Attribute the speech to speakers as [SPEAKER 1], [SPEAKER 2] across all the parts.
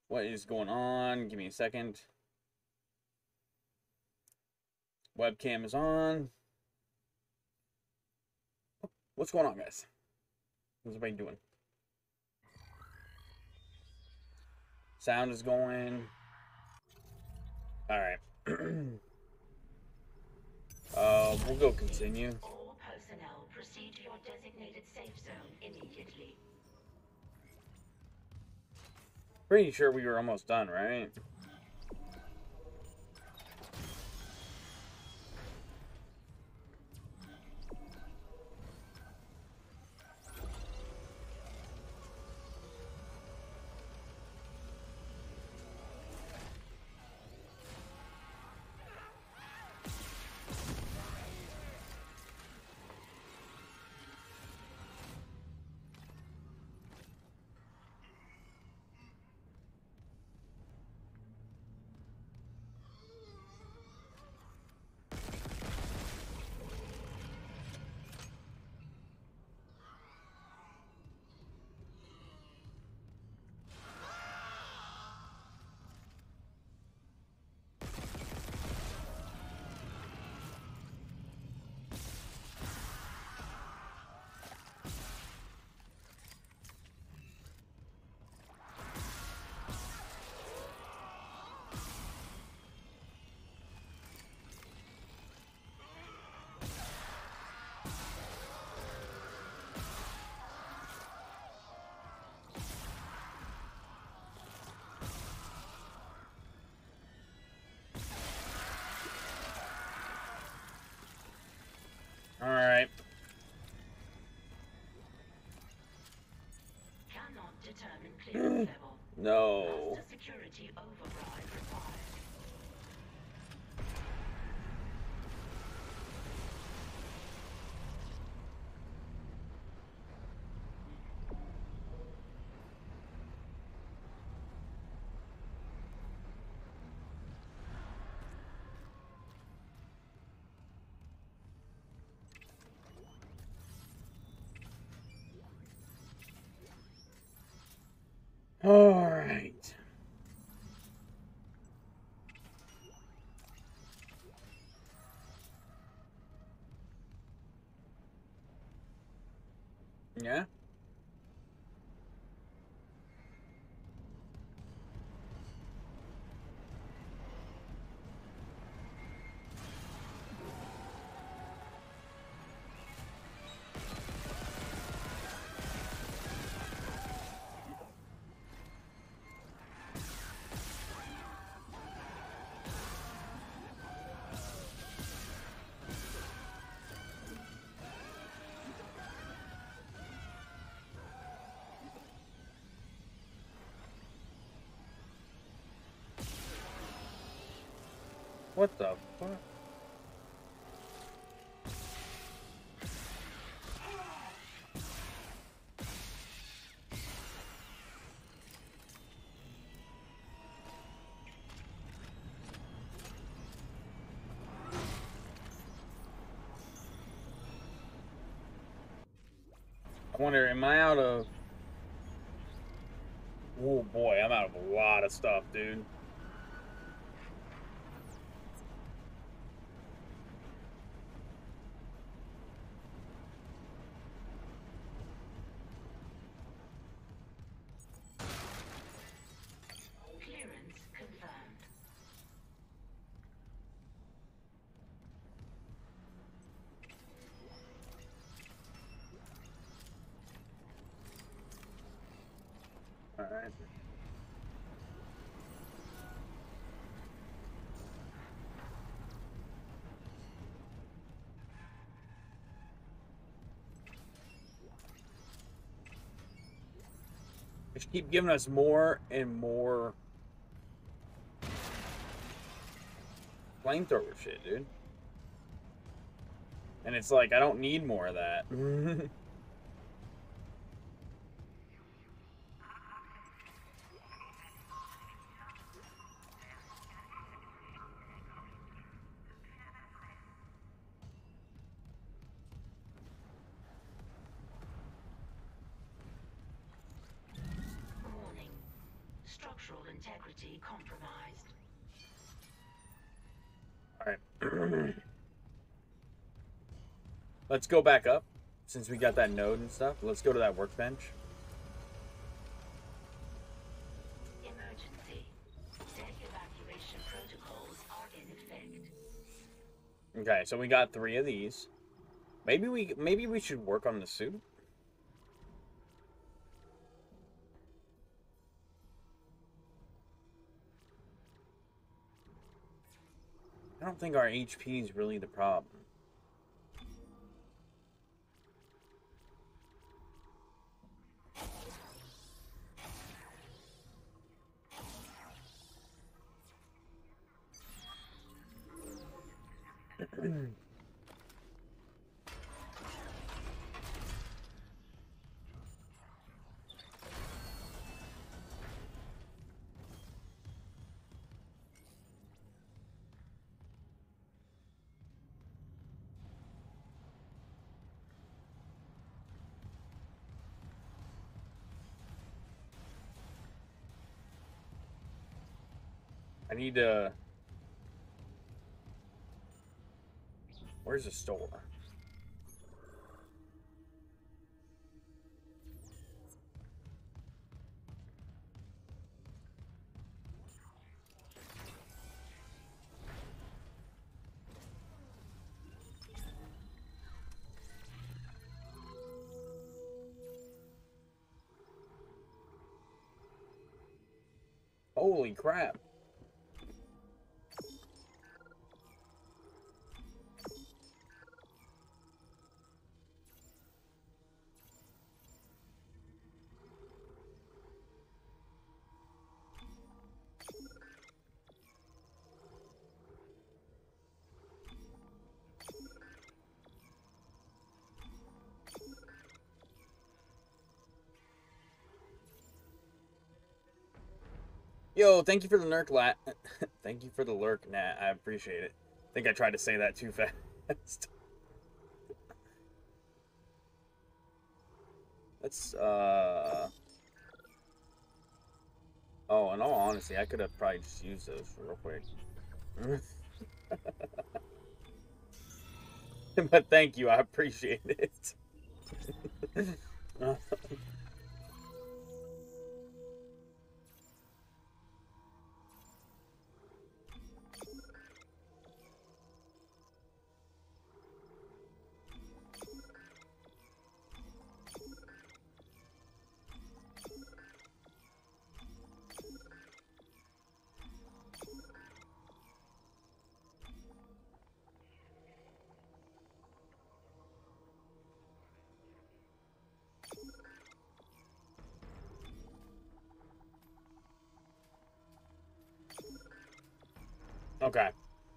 [SPEAKER 1] What is going on? Give me a second. Webcam is on. What's going on, guys? What's everybody doing? Sound is going. Alright. We'll go continue.
[SPEAKER 2] All personnel proceed to your designated safe zone immediately.
[SPEAKER 1] Pretty sure we were almost done, right? Alright.
[SPEAKER 2] Cannot determine clearance level.
[SPEAKER 1] No.
[SPEAKER 2] Master security override required.
[SPEAKER 1] Alright. Yeah? What the fuck? I wonder, am I out of... Oh boy, I'm out of a lot of stuff, dude.
[SPEAKER 2] Clearance confirmed.
[SPEAKER 1] Alright. They just keep giving us more and more flamethrower shit, dude. And it's like, I don't need more of that.
[SPEAKER 2] Warning. Structural integrity compromised.
[SPEAKER 1] Alright. Let's go back up. Since we got that node and stuff, let's go to that workbench.
[SPEAKER 2] Emergency. Deck evacuation protocols are in effect.
[SPEAKER 1] Okay, so we got 3 of these. Maybe we should work on the suit. I don't think our HP is really the problem. I need to... Where's the store? Holy crap. Yo, thank you for the lurk, Lat. Thank you for the lurk, Nat. I appreciate it. I think I tried to say that too fast. Let's, Oh, in all honesty, I could have probably just used those real quick. But thank you, I appreciate it. Okay.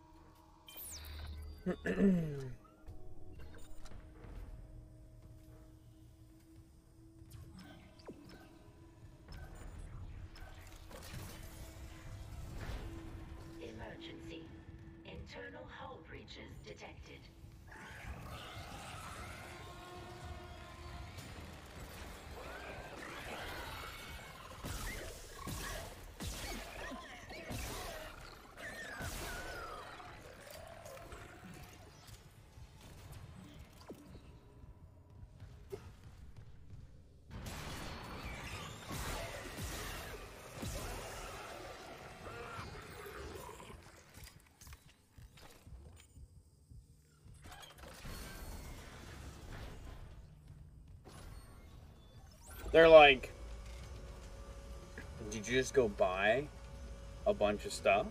[SPEAKER 2] Emergency. Internal hull breaches detected.
[SPEAKER 1] They're like, did you just go buy a bunch of stuff?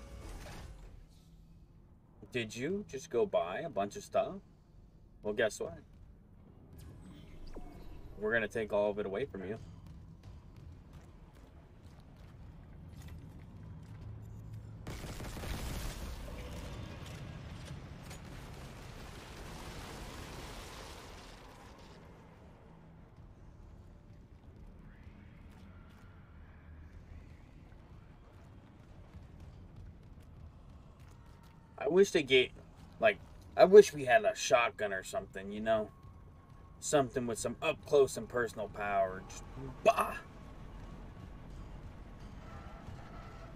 [SPEAKER 1] Did you just go buy a bunch of stuff? Well, guess what? We're gonna take all of it away from you. I wish they gave, like, I wish we had a shotgun or something, you know? Something with some up close and personal power. Just, bah!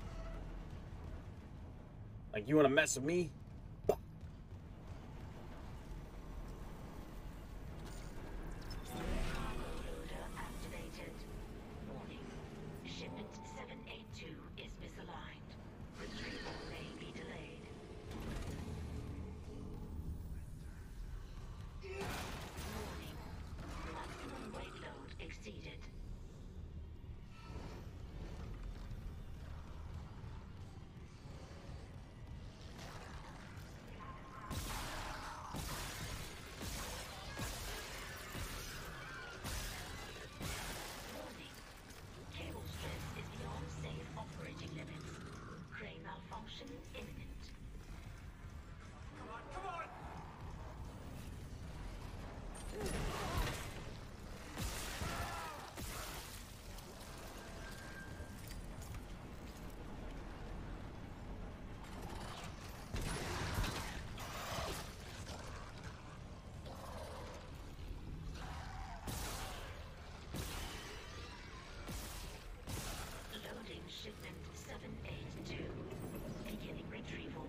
[SPEAKER 1] Like, you want to mess with me?
[SPEAKER 2] Cargo loader activated. Warning. Shipment 782 is misaligned. Retrieval may be delayed. Warning. Maximum weight load exceeded. Warning. Cable stress is beyond safe operating limits. Crane malfunction imminent. Loading shipment 782. Beginning retrieval.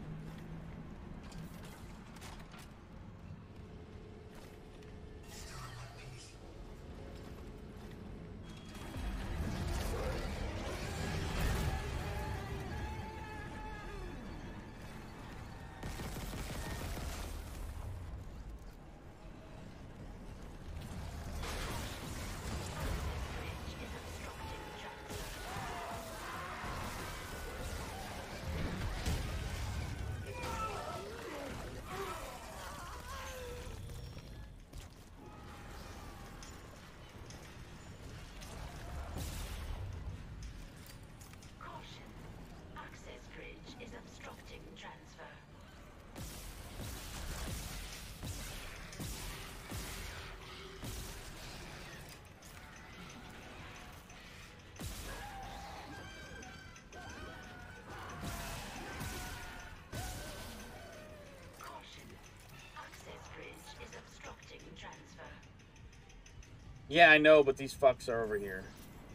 [SPEAKER 2] Bridge is obstructing transfer. Caution. Access bridge is obstructing transfer. Caution. Access bridge is obstructing transfer.
[SPEAKER 1] Yeah, I know, but these fucks are over here.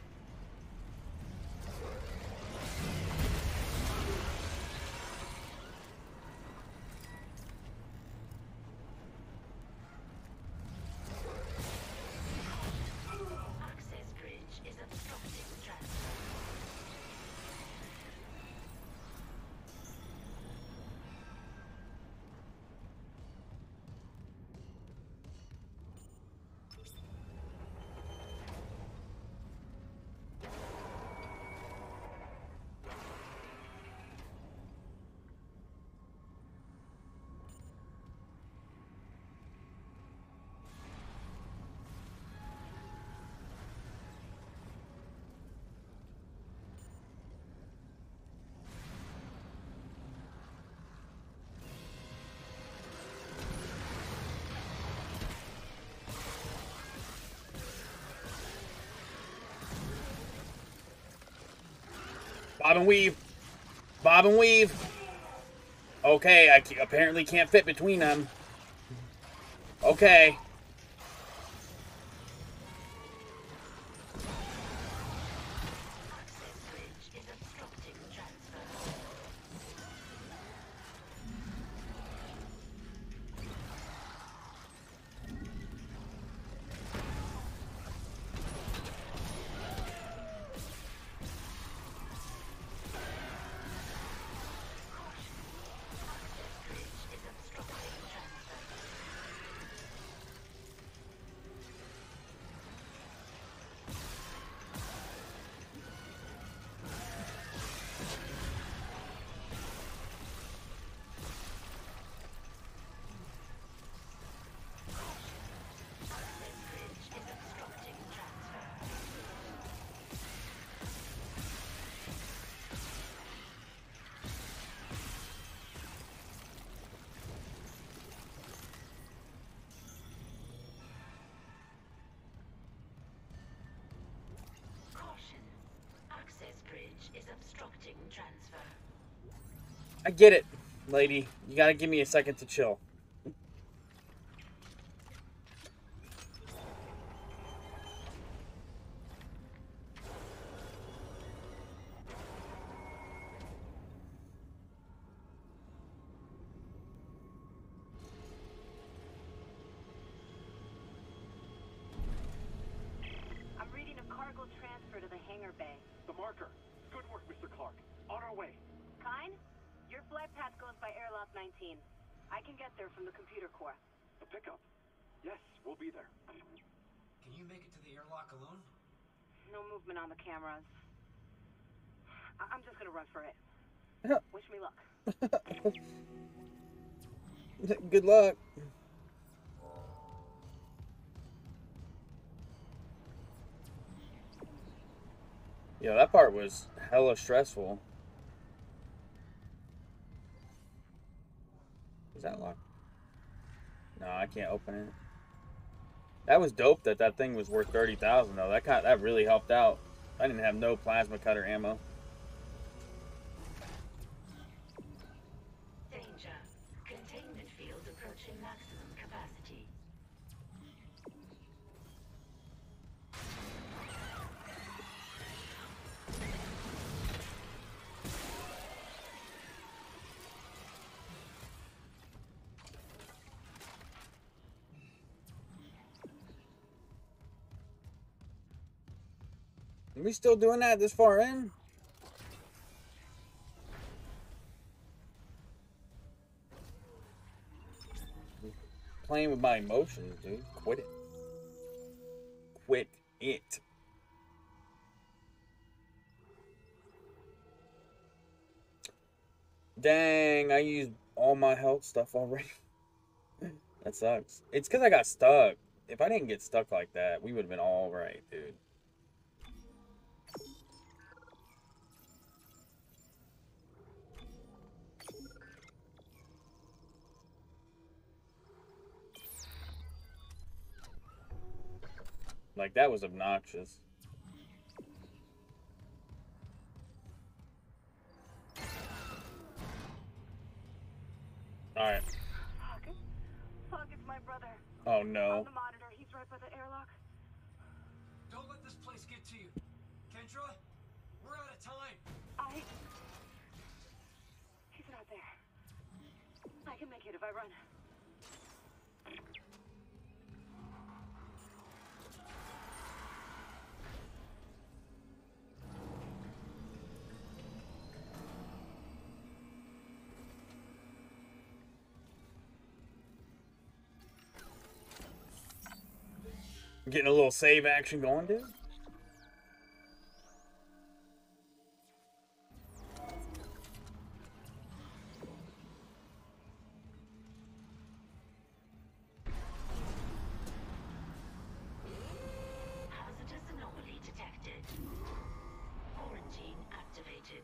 [SPEAKER 2] Access bridge is obstructing transfer.
[SPEAKER 1] Bob and weave. Bob and weave. Okay, I apparently can't fit between them. Okay.
[SPEAKER 2] Access bridge is obstructing transfer. Access bridge is obstructing transfer. Access bridge is obstructing transfer. Caution. Access bridge is obstructing transfer.
[SPEAKER 1] I get it, lady. You gotta give me a second to chill.
[SPEAKER 3] flight path goes by airlock 19. I can get there from the computer core.
[SPEAKER 4] A pickup? Yes, we'll be there.
[SPEAKER 5] Can you make it to the airlock alone?
[SPEAKER 3] No movement on the cameras. I'm just gonna run for it. Wish me luck.
[SPEAKER 1] Good luck. Yo, that part was hella stressful. Is that locked? No, I can't open it. That was dope that that thing was worth 30,000 though. That really helped out. I didn't have no plasma cutter ammo.
[SPEAKER 2] Danger. Containment field approaching maximum capacity.
[SPEAKER 1] Are we still doing that this far in? Playing with my emotions, dude. Quit it. Quit it. Dang, I used all my health stuff already. That sucks. It's because I got stuck. If I didn't get stuck like that, we would have been all right, dude. Like, that was obnoxious. Alright.
[SPEAKER 3] Fuck, it's my brother.
[SPEAKER 1] Oh, no.
[SPEAKER 3] On the monitor, he's right by the airlock.
[SPEAKER 5] Don't let this place get to you. Kendra, we're out of time.
[SPEAKER 3] He's not there. I can make it if I run.
[SPEAKER 1] Getting a little save action going, dude.
[SPEAKER 2] Hazardous anomaly detected. Quarantine activated.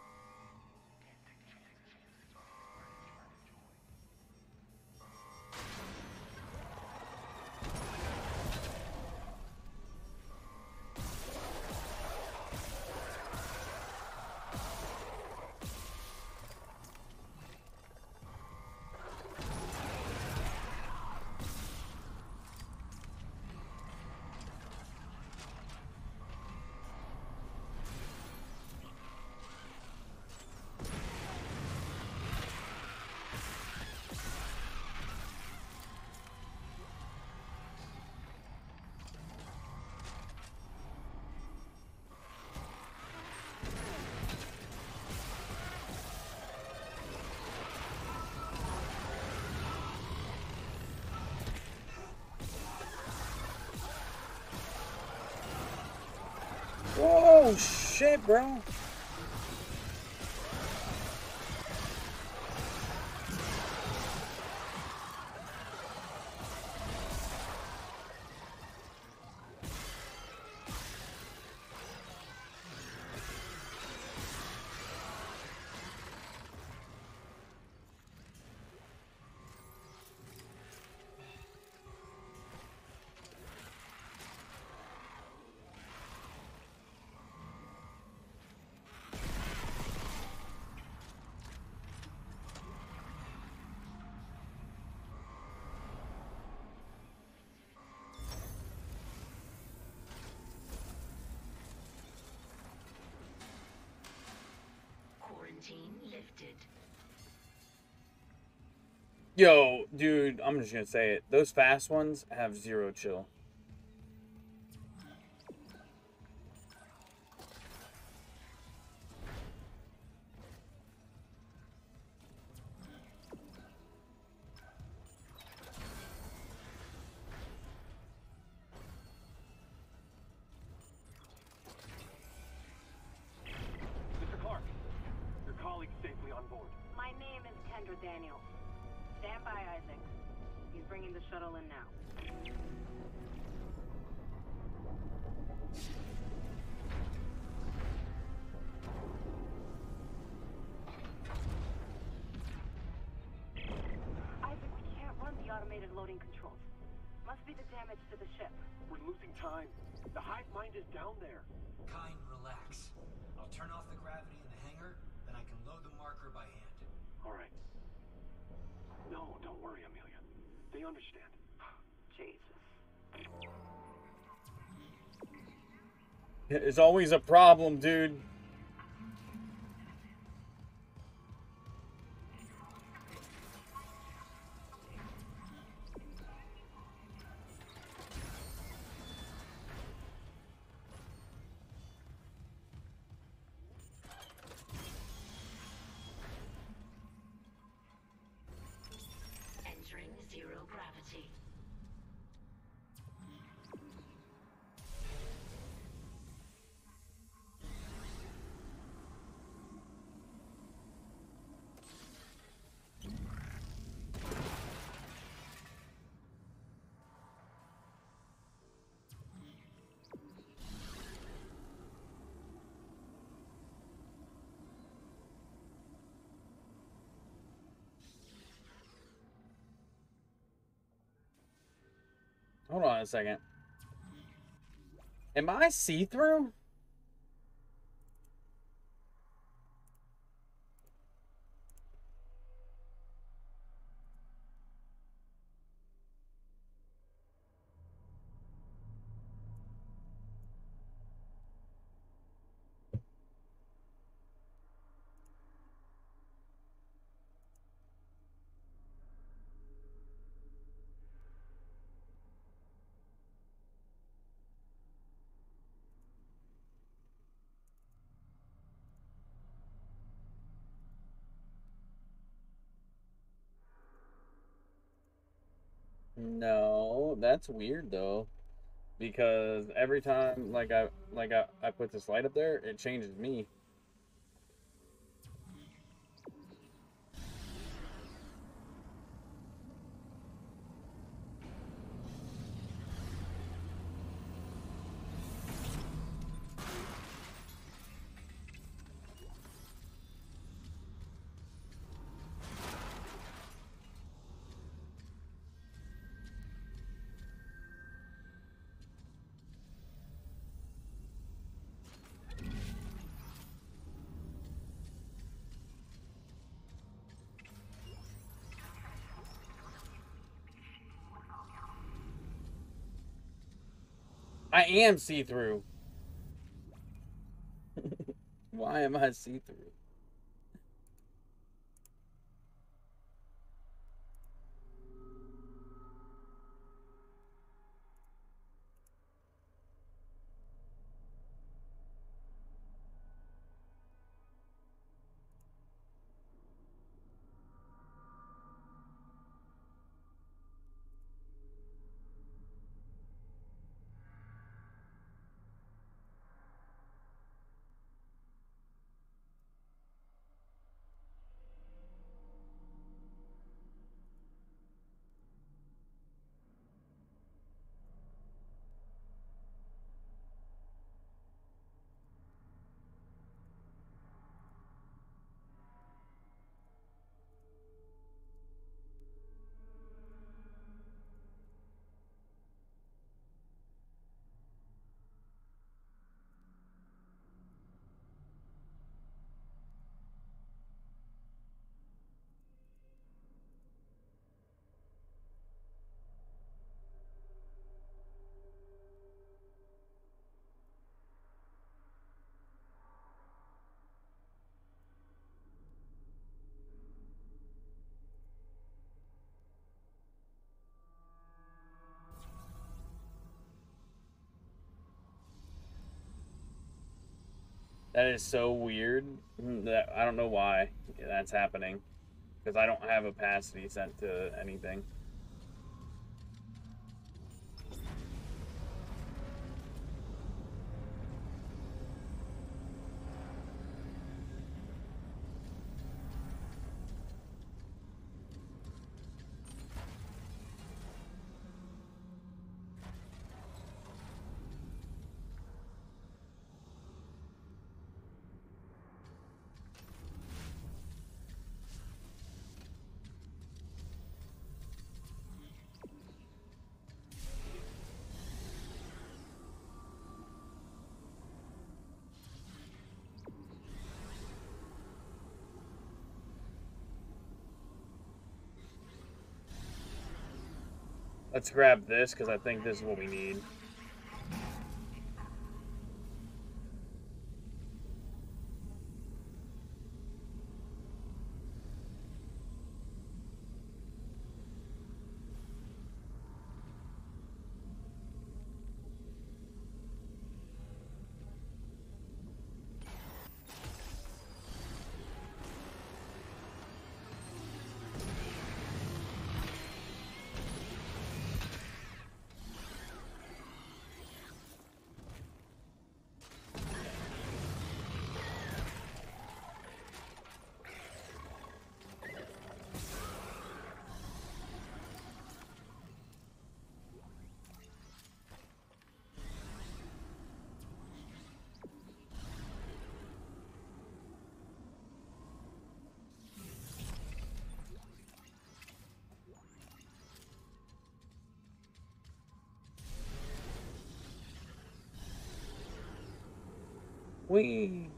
[SPEAKER 1] Whoa, shit, bro.
[SPEAKER 2] Quarantine lifted.
[SPEAKER 1] Yo, dude, I'm just gonna say it. Those fast ones have zero chill.
[SPEAKER 3] Commander Daniels. Stand by, Isaac. He's bringing the shuttle in now. Isaac, we can't run the automated loading controls. Must be the damage to the ship.
[SPEAKER 4] We're losing time. The hive mind is down there.
[SPEAKER 5] Kine, relax. I'll turn off the gravity in the hangar, then I can load the marker by hand.
[SPEAKER 4] All right. No, don't worry, Amelia. They understand.
[SPEAKER 3] Jesus.
[SPEAKER 1] It's always a problem, dude.
[SPEAKER 2] Entering zero gravity.
[SPEAKER 1] Hold on a second. Am I see-through? No, that's weird though, because every time I put this light up there, it changes me. I am see-through. Why am I see-through? That is so weird. That I don't know why that's happening, because I don't have opacity set to anything. Let's grab this, because I think this is what we need. Whee!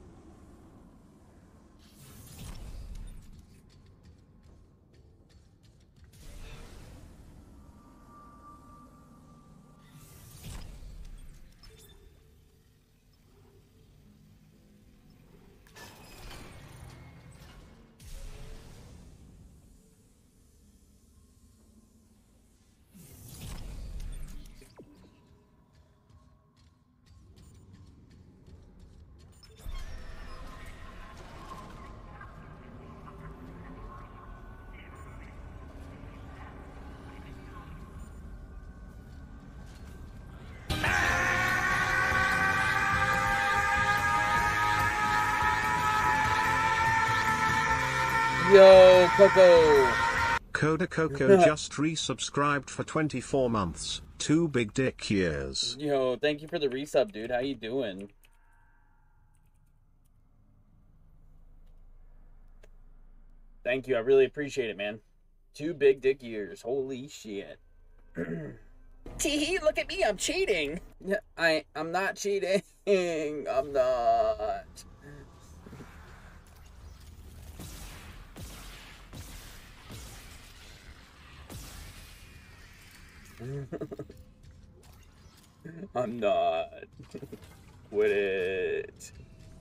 [SPEAKER 1] Yo, Coco!
[SPEAKER 6] Coda Coco just resubscribed for 24 months. 2 big dick years.
[SPEAKER 1] Yo, thank you for the resub, dude. How you doing? Thank you. I really appreciate it, man. 2 big dick years. Holy shit. Tee, look at me. I'm cheating. I'm not cheating. I'm not. I'm not. Quit it.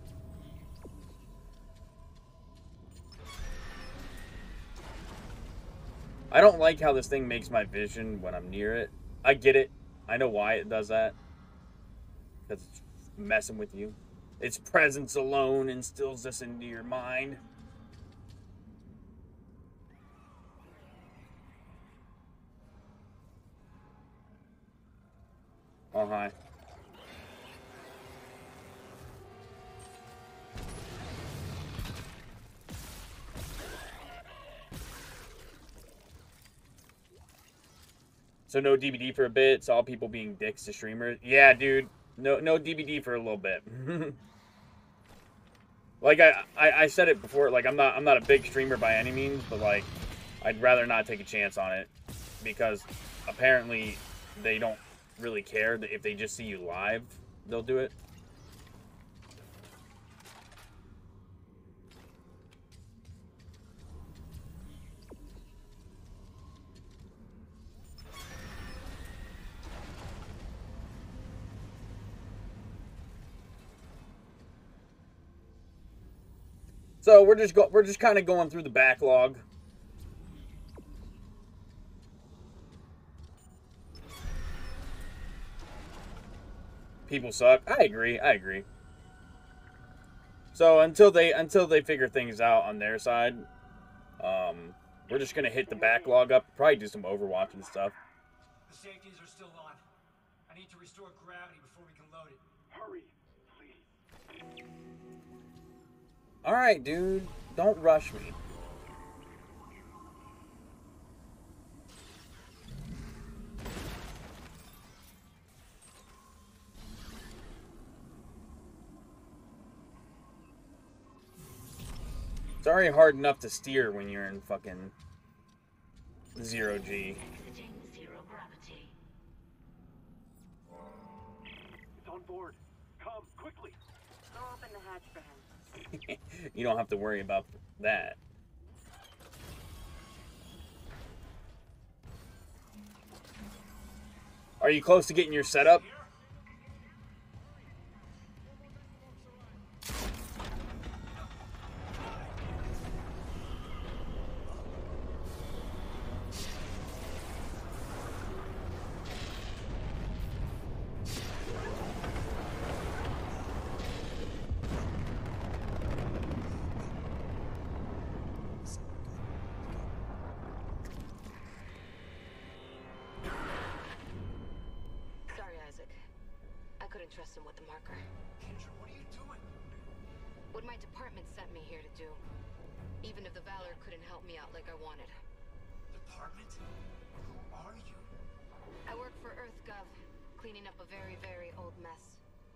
[SPEAKER 1] I don't like how this thing makes my vision when I'm near it. I get it. I know why it does that. Because it's messing with you. Its presence alone instills this into your mind. Oh, hi. So no DVD for a bit. It's all people being dicks to streamers. Yeah, dude. No DVD for a little bit. Like I said it before. Like I'm not a big streamer by any means, but like I'd rather not take a chance on it because apparently they don't really care that if they just see you live, they'll do it. So we're just kind of going through the backlog. People suck. I agree. So until they figure things out on their side, we're just gonna hit the backlog up. Probably do some Overwatch and stuff.
[SPEAKER 5] The safeties are still on. I need to restore gravity before we can load it.
[SPEAKER 4] Hurry, please.
[SPEAKER 1] All right, dude. Don't rush me. It's already hard enough to steer when you're in fucking 0G.
[SPEAKER 2] Exiting zero gravity.
[SPEAKER 4] It's on board. Come, quickly.
[SPEAKER 3] Go open the hatch for him.
[SPEAKER 1] You don't have to worry about that. Are you close to getting your setup?
[SPEAKER 7] Sorry, Isaac. I couldn't trust him with the marker.
[SPEAKER 5] Kendra, what are you doing?
[SPEAKER 7] What my department sent me here to do. Even if the Valor couldn't help me out like I wanted.
[SPEAKER 5] Department? Who are you?
[SPEAKER 7] I work for EarthGov, cleaning up a very, very old mess.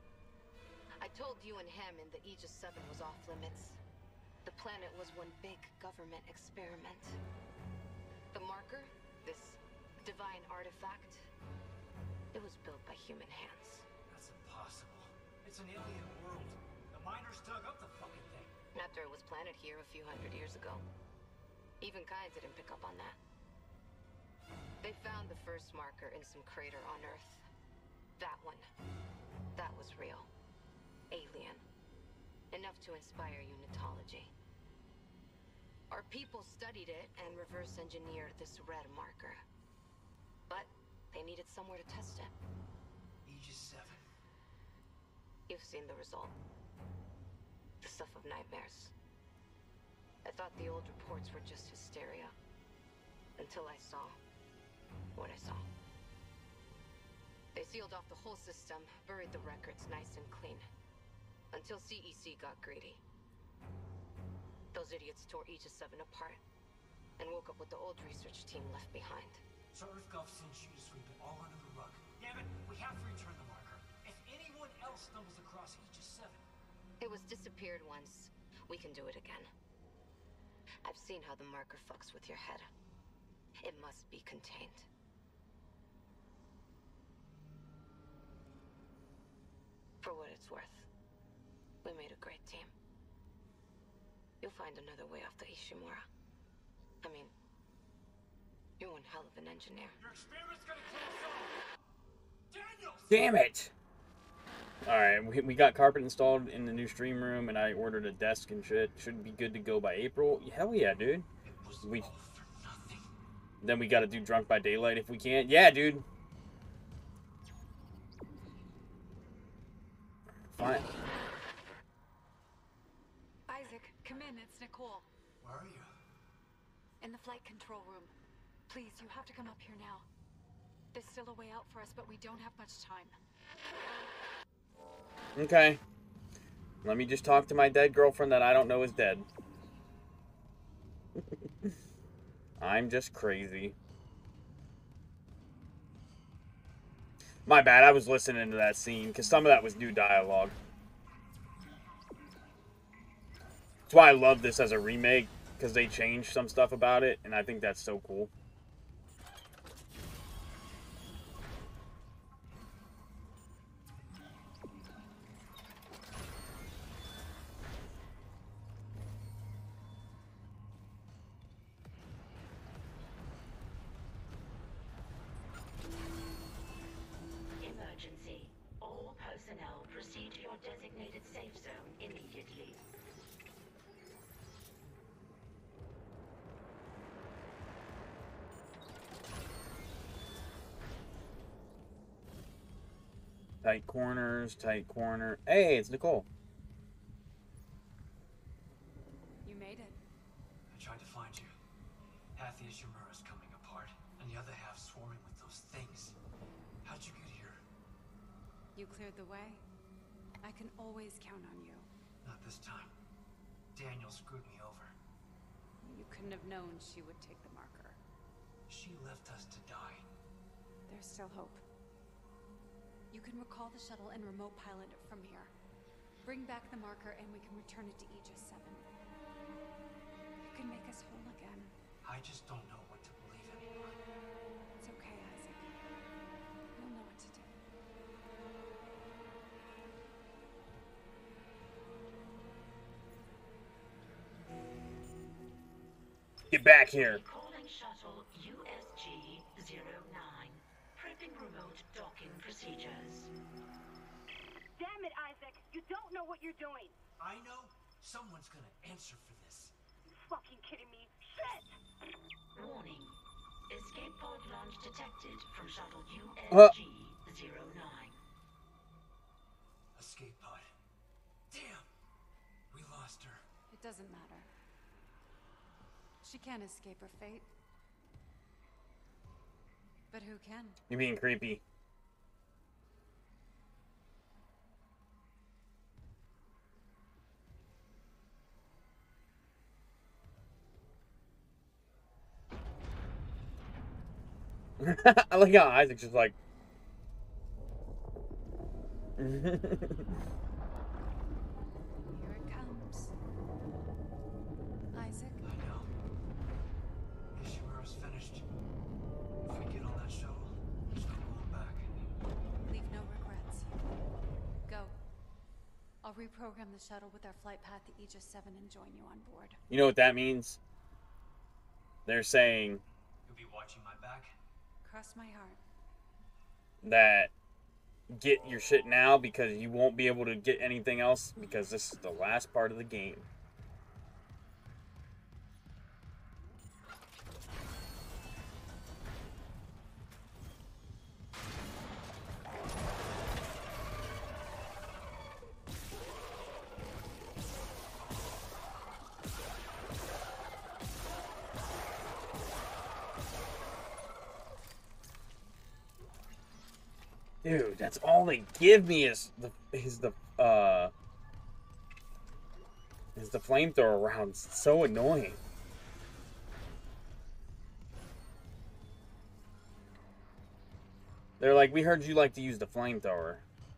[SPEAKER 7] I told you and Hammond that Aegis 7 was off limits. The planet was one big government experiment. The marker, this divine artifact, it was built by human hands.
[SPEAKER 5] That's impossible. It's an alien world. The miners dug up the fucking thing.
[SPEAKER 7] After it was planted here a few hundred years ago. Even Kind didn't pick up on that. They found the first marker in some crater on Earth. That one. That was real. Alien. Enough to inspire unitology. Our people studied it and reverse engineered this red marker. But they needed somewhere to test it.
[SPEAKER 5] Aegis 7.
[SPEAKER 7] You've seen the result. The stuff of nightmares. I thought the old reports were just hysteria. Until I saw what I saw. They sealed off the whole system, buried the records nice and clean. Until CEC got greedy. Those idiots tore Aegis 7 apart, and woke up with the old research team left behind.
[SPEAKER 5] So EarthGov sent you to sweep it all under the rug. Damn it, we have to return the marker. If anyone else stumbles across Aegis 7...
[SPEAKER 7] It was disappeared once. We can do it again. I've seen how the marker fucks with your head. It must be contained. For what it's worth, we made a great team. You'll find another way off the Ishimura. I mean, you're one hell of an engineer.
[SPEAKER 5] Your experiment's gonna kill us all! Daniels!
[SPEAKER 1] Damn it! Alright, we got carpet installed in the new stream room, and I ordered a desk and shit. Should be good to go by April. Hell yeah, dude.
[SPEAKER 5] It was
[SPEAKER 1] We,
[SPEAKER 5] all for nothing.
[SPEAKER 1] then we gotta do Drunk by Daylight if we can. Yeah, dude. Fine.
[SPEAKER 8] Isaac, come in. It's Nicole.
[SPEAKER 5] Where are you?
[SPEAKER 8] In the flight control room. Please, you have to come up here now. There's still a way out for us, but we don't have much time.
[SPEAKER 1] Okay. Let me just talk to my dead girlfriend that I don't know is dead. I'm just crazy. My bad, I was listening to that scene, because some of that was new dialogue. That's why I love this as a remake, because they changed some stuff about it, and I think that's so cool.
[SPEAKER 2] Emergency. All personnel proceed to your designated safe zone immediately.
[SPEAKER 1] Tight corners, tight corner. Hey, it's Nicole.
[SPEAKER 8] You made it.
[SPEAKER 5] I tried to find you. Half the Ishimura is coming apart, and the other half swarming with those things. How'd you get here?
[SPEAKER 8] You cleared the way. I can always count on you.
[SPEAKER 5] Not this time. Daniel screwed me over.
[SPEAKER 8] You couldn't have known she would take the marker.
[SPEAKER 5] She left us to die.
[SPEAKER 8] There's still hope. You can recall the shuttle and remote pilot it from here. Bring back the marker and we can return it to Aegis 7. You can make us whole again.
[SPEAKER 5] I just don't know what to believe anymore.
[SPEAKER 8] It's okay, Isaac. You'll know what to do.
[SPEAKER 1] Get back here.
[SPEAKER 2] Calling shuttle USG-09. Testing remote docking procedures.
[SPEAKER 3] Damn it, Isaac! You don't know what you're doing!
[SPEAKER 5] I know. Someone's gonna answer for this.
[SPEAKER 3] You fucking kidding me? Shit!
[SPEAKER 2] Warning. Escape pod launch detected from shuttle USG-09.
[SPEAKER 5] Escape pod. Damn! We lost her.
[SPEAKER 8] It doesn't matter. She can't escape her fate. But who can?
[SPEAKER 1] You're being creepy. I like how Isaac's just like.
[SPEAKER 8] Here it comes. Isaac?
[SPEAKER 5] I know. Ishimura's finished. If we get on that shuttle, there's no going back.
[SPEAKER 8] Leave no regrets. Go. I'll reprogram the shuttle with our flight path to Aegis 7 and join you on board.
[SPEAKER 1] You know what that means? They're saying
[SPEAKER 5] You'll be watching my back?
[SPEAKER 8] Cross my heart.
[SPEAKER 1] that get your shit now because you won't be able to get anything else because this is the last part of the game. Dude, that's all they give me is the flamethrower rounds. It's so annoying. They're like, we heard you like to use the flamethrower.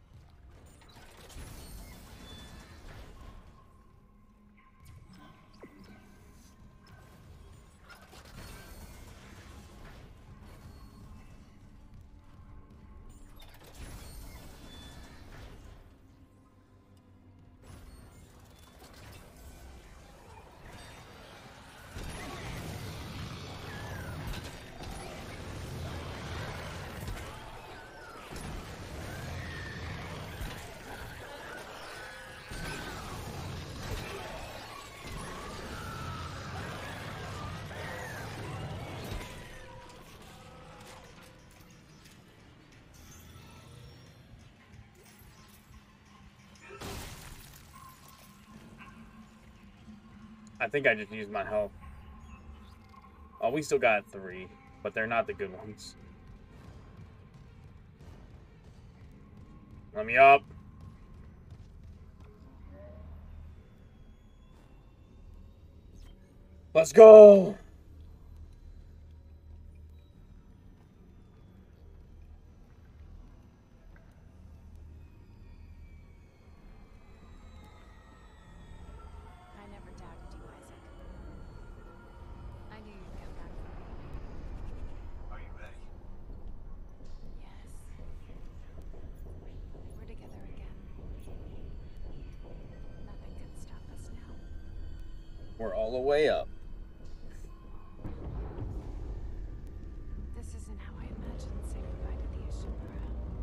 [SPEAKER 1] I think I just used my health. Oh, we still got 3, but they're not the good ones. Let me up. Let's go.
[SPEAKER 8] I never doubted you, Isaac. I knew you'd come back for me.
[SPEAKER 5] Are you ready?
[SPEAKER 8] Yes. We're together again. Nothing can stop us now.
[SPEAKER 1] We're all the way up.
[SPEAKER 8] This isn't how I imagined saying goodbye to the Ishimura.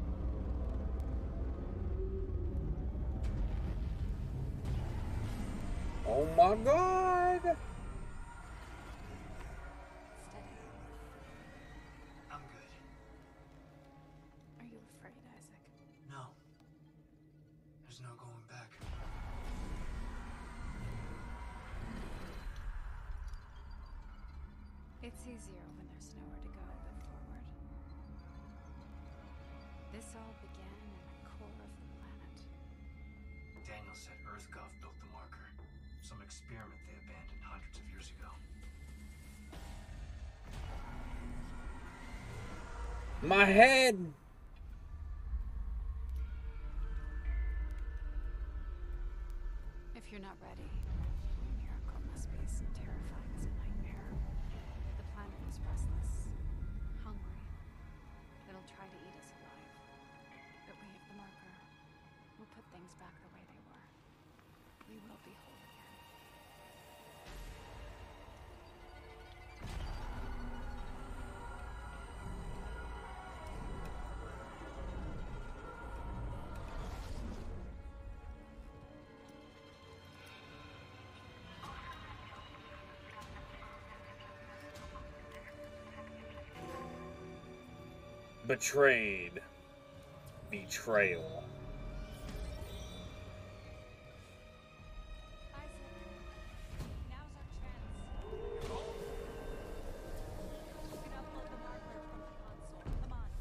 [SPEAKER 1] Oh my god.
[SPEAKER 8] Steady.
[SPEAKER 5] I'm good.
[SPEAKER 8] Are you afraid, Isaac?
[SPEAKER 5] No. There's no going back.
[SPEAKER 8] It's easier when there's nowhere to go but forward. This all began in the core of the planet.
[SPEAKER 5] Daniel said EarthGov built the marker. Some experiment they abandoned hundreds of years ago.
[SPEAKER 1] My head.
[SPEAKER 8] If you're not ready, your miracle must be as terrifying as a nightmare. The planet is restless, hungry. It'll try to eat us alive. But we have the marker. We'll put things back the way they were. We will be whole again.
[SPEAKER 1] Betrayed. Betrayal.
[SPEAKER 8] Isaac, now's our chance. You can upload the marker from the console. Come on.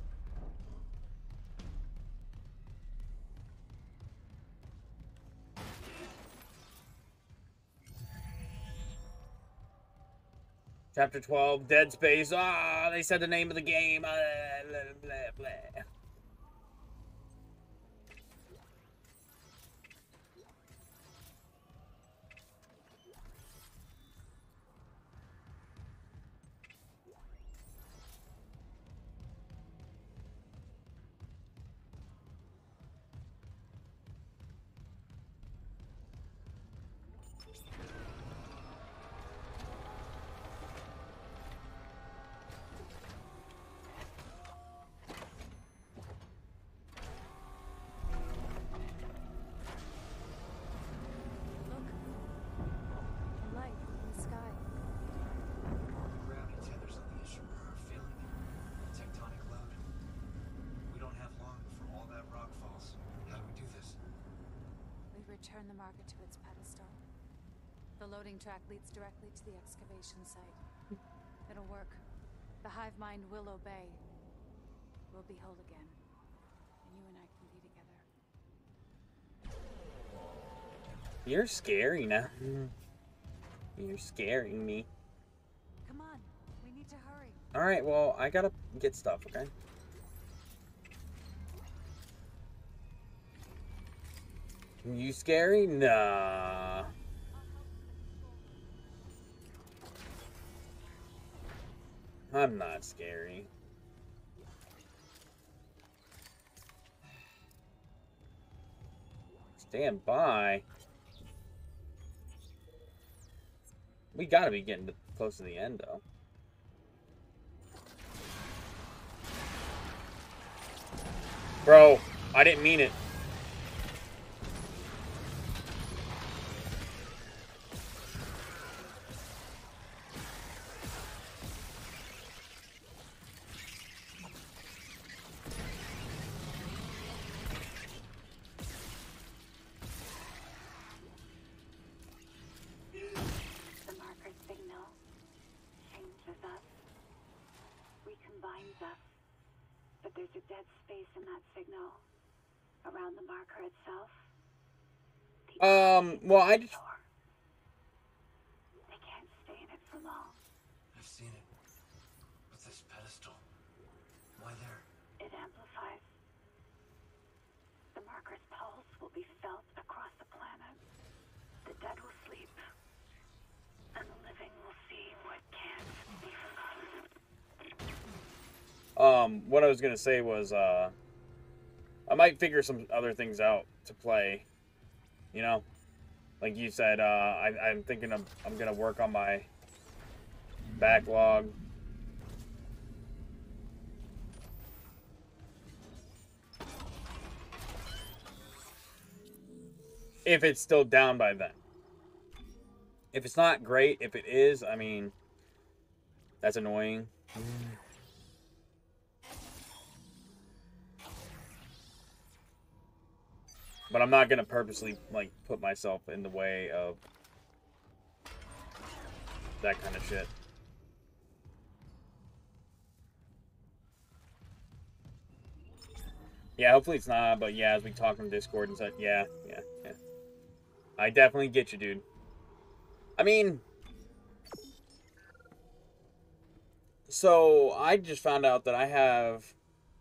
[SPEAKER 1] Chapter 12, Dead Space. Ah, they said the name of the game. Blah, blah, blah.
[SPEAKER 8] Look. A light in the sky.
[SPEAKER 5] Gravity tethers on the Ishimura are failing. Tectonic load. We don't have long before all that rock falls. How do we do this?
[SPEAKER 8] We return the marker to its pedestal. The loading track leads directly to the excavation site. It'll work. The hive mind will obey. We'll be whole again. And you and I can be together.
[SPEAKER 1] You're scary now. You're scaring me.
[SPEAKER 8] Come on. We need to hurry.
[SPEAKER 1] Alright, well, I gotta get stuff, okay? You scary? Nah. I'm not scary. Stand by. We gotta be getting close to the end, though. Bro, I didn't mean it.
[SPEAKER 3] The marker signal changes us, recombines us, but there's a dead space in that signal around the marker itself.
[SPEAKER 1] Well, I just...
[SPEAKER 3] They can't stay in it for long.
[SPEAKER 5] I've seen it. With this pedestal. Why there?
[SPEAKER 3] It amplifies. The marker's pulse will be felt across the planet. The dead will sleep, and the living will see what can't be forgotten.
[SPEAKER 1] What I was gonna say was, I might figure some other things out to play. You know? Like you said, I'm thinking I'm gonna work on my backlog. If it's still down by then. If it's not great, if it is, I mean, that's annoying. But I'm not gonna purposely, like, put myself in the way of that kind of shit. Yeah, hopefully it's not, but yeah, as we talk on Discord and such, yeah. I definitely get you, dude. I mean, so I just found out that I have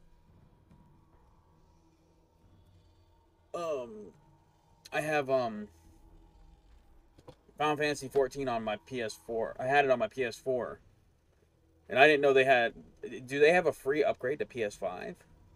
[SPEAKER 1] Final Fantasy 14 on my PS4. I had it on my PS4. And I didn't know they had... Do they have a free upgrade to PS5?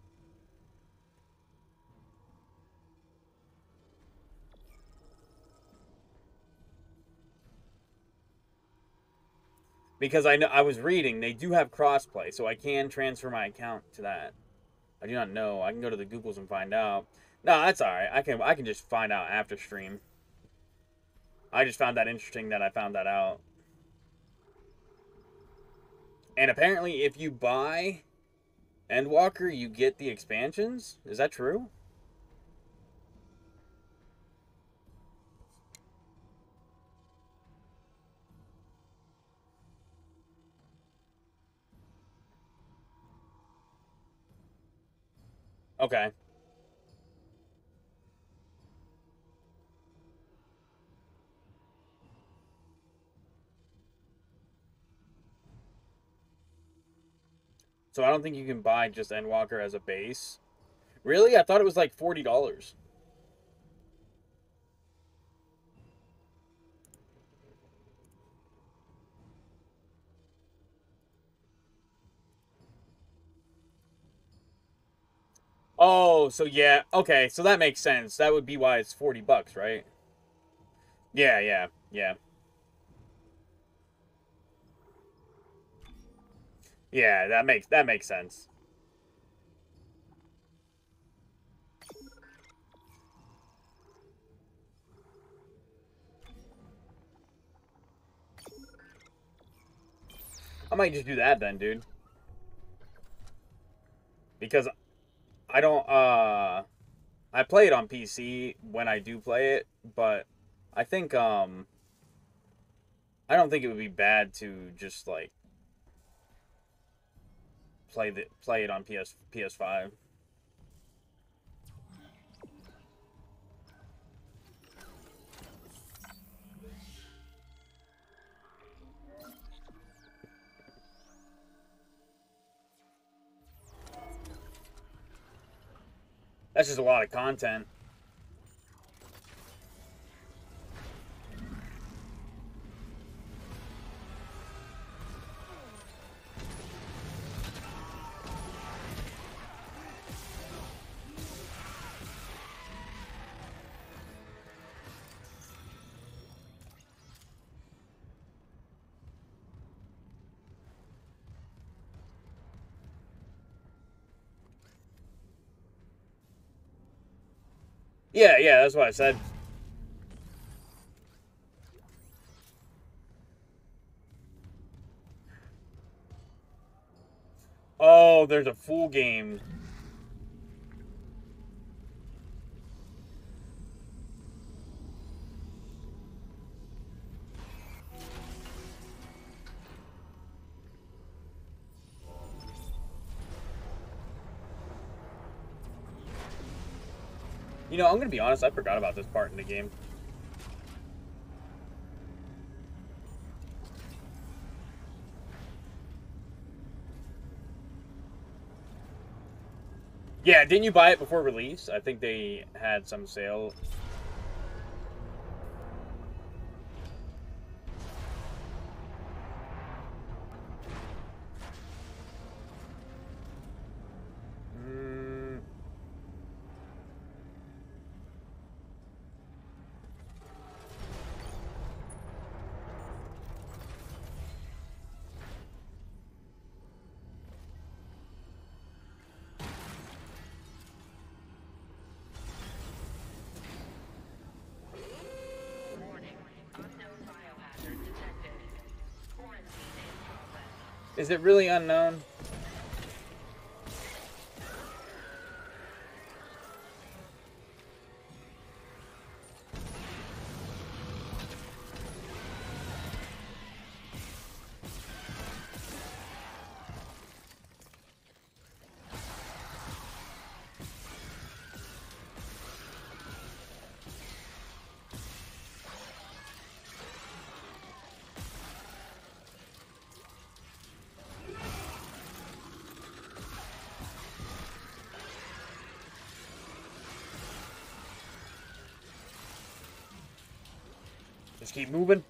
[SPEAKER 1] Because I know I was reading, they do have crossplay, so I can transfer my account to that. I do not know. I can go to the Googles and find out. No, that's alright. I can just find out after stream. I just found that interesting that I found that out. And apparently if you buy Endwalker, you get the expansions? Is that true? Okay. So I don't think you can buy just Endwalker as a base. Really? I thought it was like $40. Oh, so yeah. Okay, so that makes sense. That would be why it's $40, right? Yeah, yeah, yeah. Yeah, that makes sense. I might just do that then, dude. Because I don't I play it on PC when I do play it, but I think I don't think it would be bad to just like play it on PS5. That's just a lot of content. Yeah, yeah, that's what I said. Oh, there's a full game. You know, I'm gonna be honest, I forgot about this part in the game. Yeah, didn't you buy it before release? I think they had some sale. Mm.
[SPEAKER 2] Warning. Unknown biohazard detected. Quarantine in progress.
[SPEAKER 1] Is it really unknown? Just keep moving.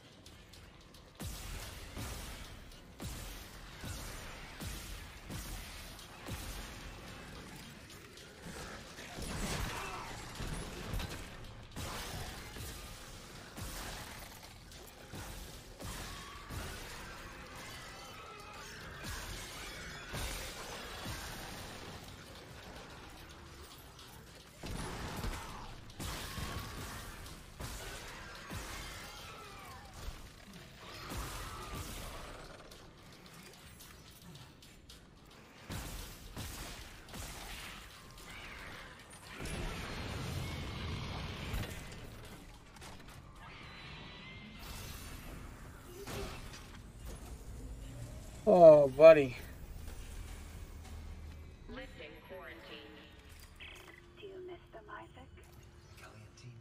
[SPEAKER 1] Oh, buddy.
[SPEAKER 2] Lifting quarantine.
[SPEAKER 3] Do you miss them, Isaac?
[SPEAKER 5] Kelly and team?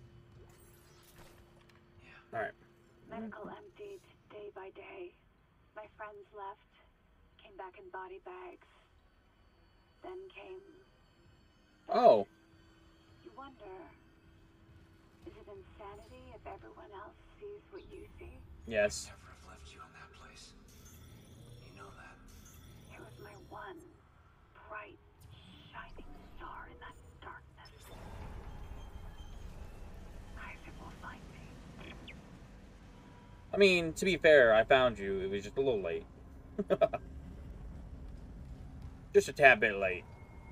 [SPEAKER 5] Yeah.
[SPEAKER 1] Alright.
[SPEAKER 3] Medical emptied day by day. My friends left, came back in body bags. Then came...
[SPEAKER 1] Oh.
[SPEAKER 3] You wonder, is it insanity if everyone else sees what you see?
[SPEAKER 1] Yes.
[SPEAKER 5] Never have left you in that place. You know that.
[SPEAKER 3] It was my one bright, shining star in that darkness. Isaac will find me.
[SPEAKER 1] I mean, to be fair, I found you. It was just a little late. Just a tad bit late.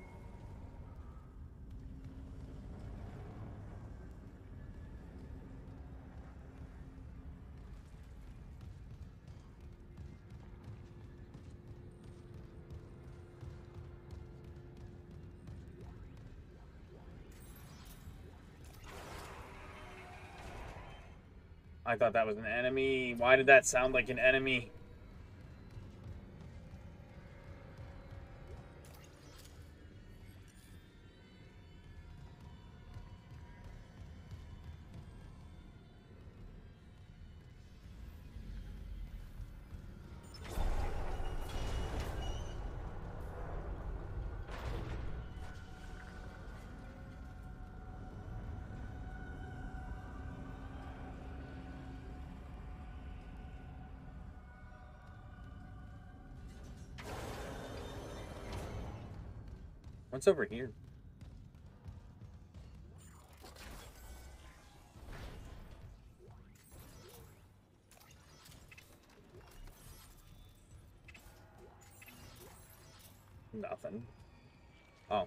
[SPEAKER 1] I thought that was an enemy. Why did that sound like an enemy? What's over here? Nothing. Oh.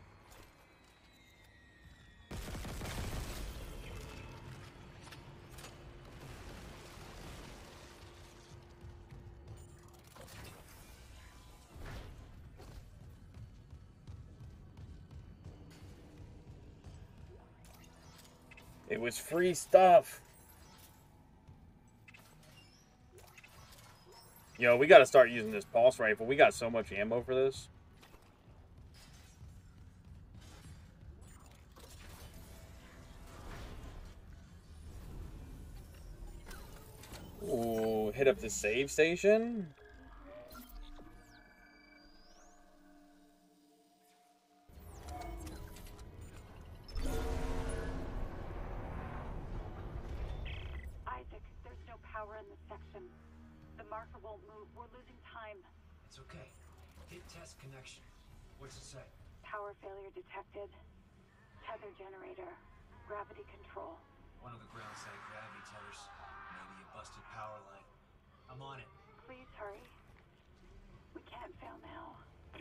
[SPEAKER 1] It was free stuff. Yo, we gotta start using this pulse rifle. We got so much ammo for this. Ooh, hit up the save station.
[SPEAKER 3] Isaac, there's no power in this section. The marker won't move. We're losing time.
[SPEAKER 5] It's okay. Hit test connection. What's it say?
[SPEAKER 3] Power failure detected. Tether generator. Gravity control.
[SPEAKER 5] One of the ground side gravity tethers. Maybe a busted power line. I'm on it.
[SPEAKER 3] Please hurry. We can't fail now.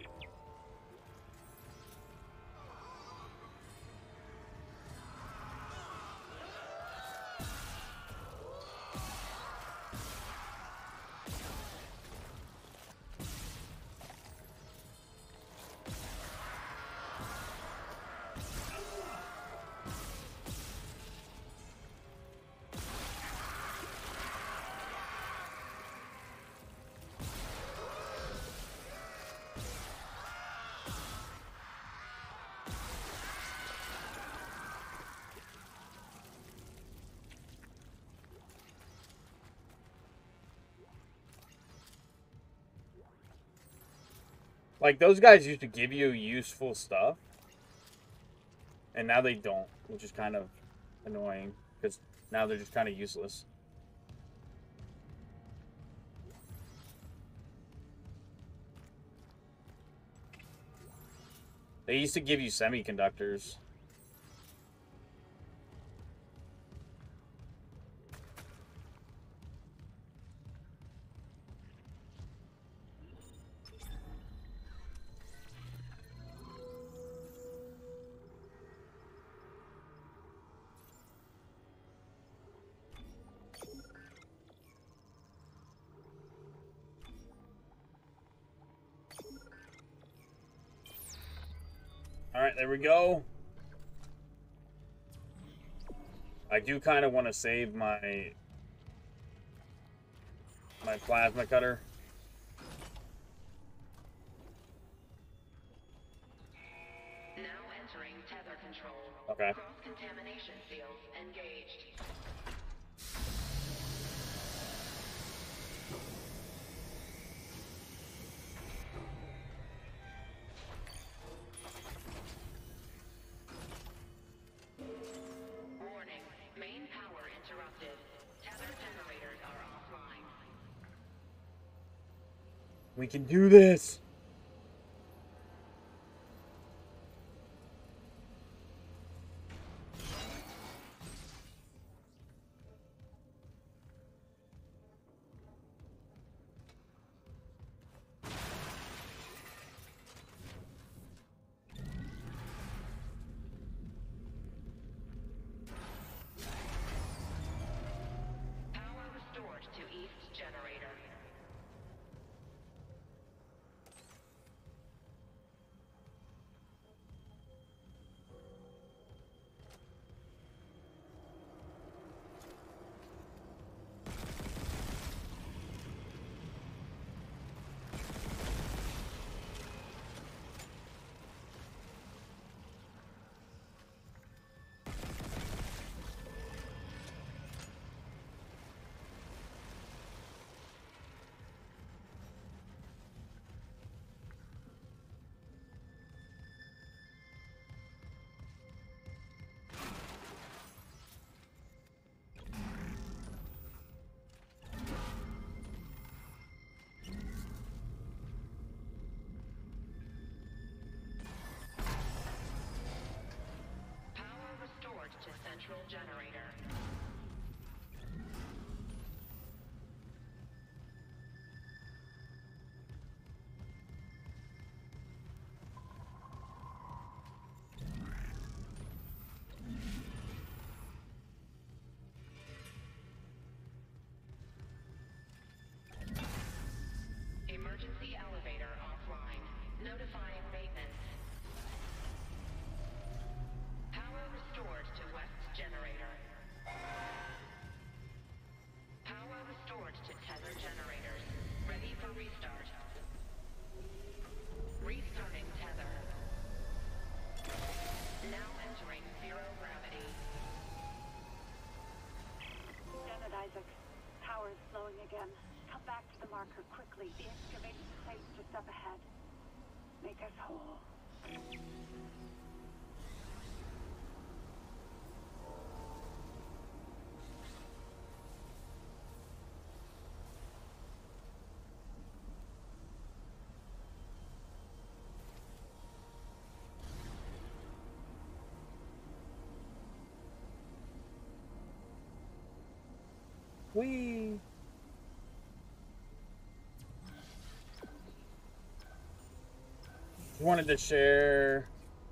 [SPEAKER 1] Like, those guys used to give you useful stuff. And now they don't, which is kind of annoying. Because now they're just kind of useless. They used to give you semiconductors. Alright, there we go. I do kind of want to save my plasma cutter. We can do this.
[SPEAKER 2] Power restored to East generator. Power restored to central generator. Emergency elevator offline. Notifying maintenance. Power restored to west generator. Power restored to tether generators. Ready for restart. Restarting tether. Now entering zero gravity.
[SPEAKER 3] Janet Isaac, power's slowing again. Come back to the marker quickly. The excavated site's just up ahead. Make us whole.
[SPEAKER 1] Whee! Wanted to share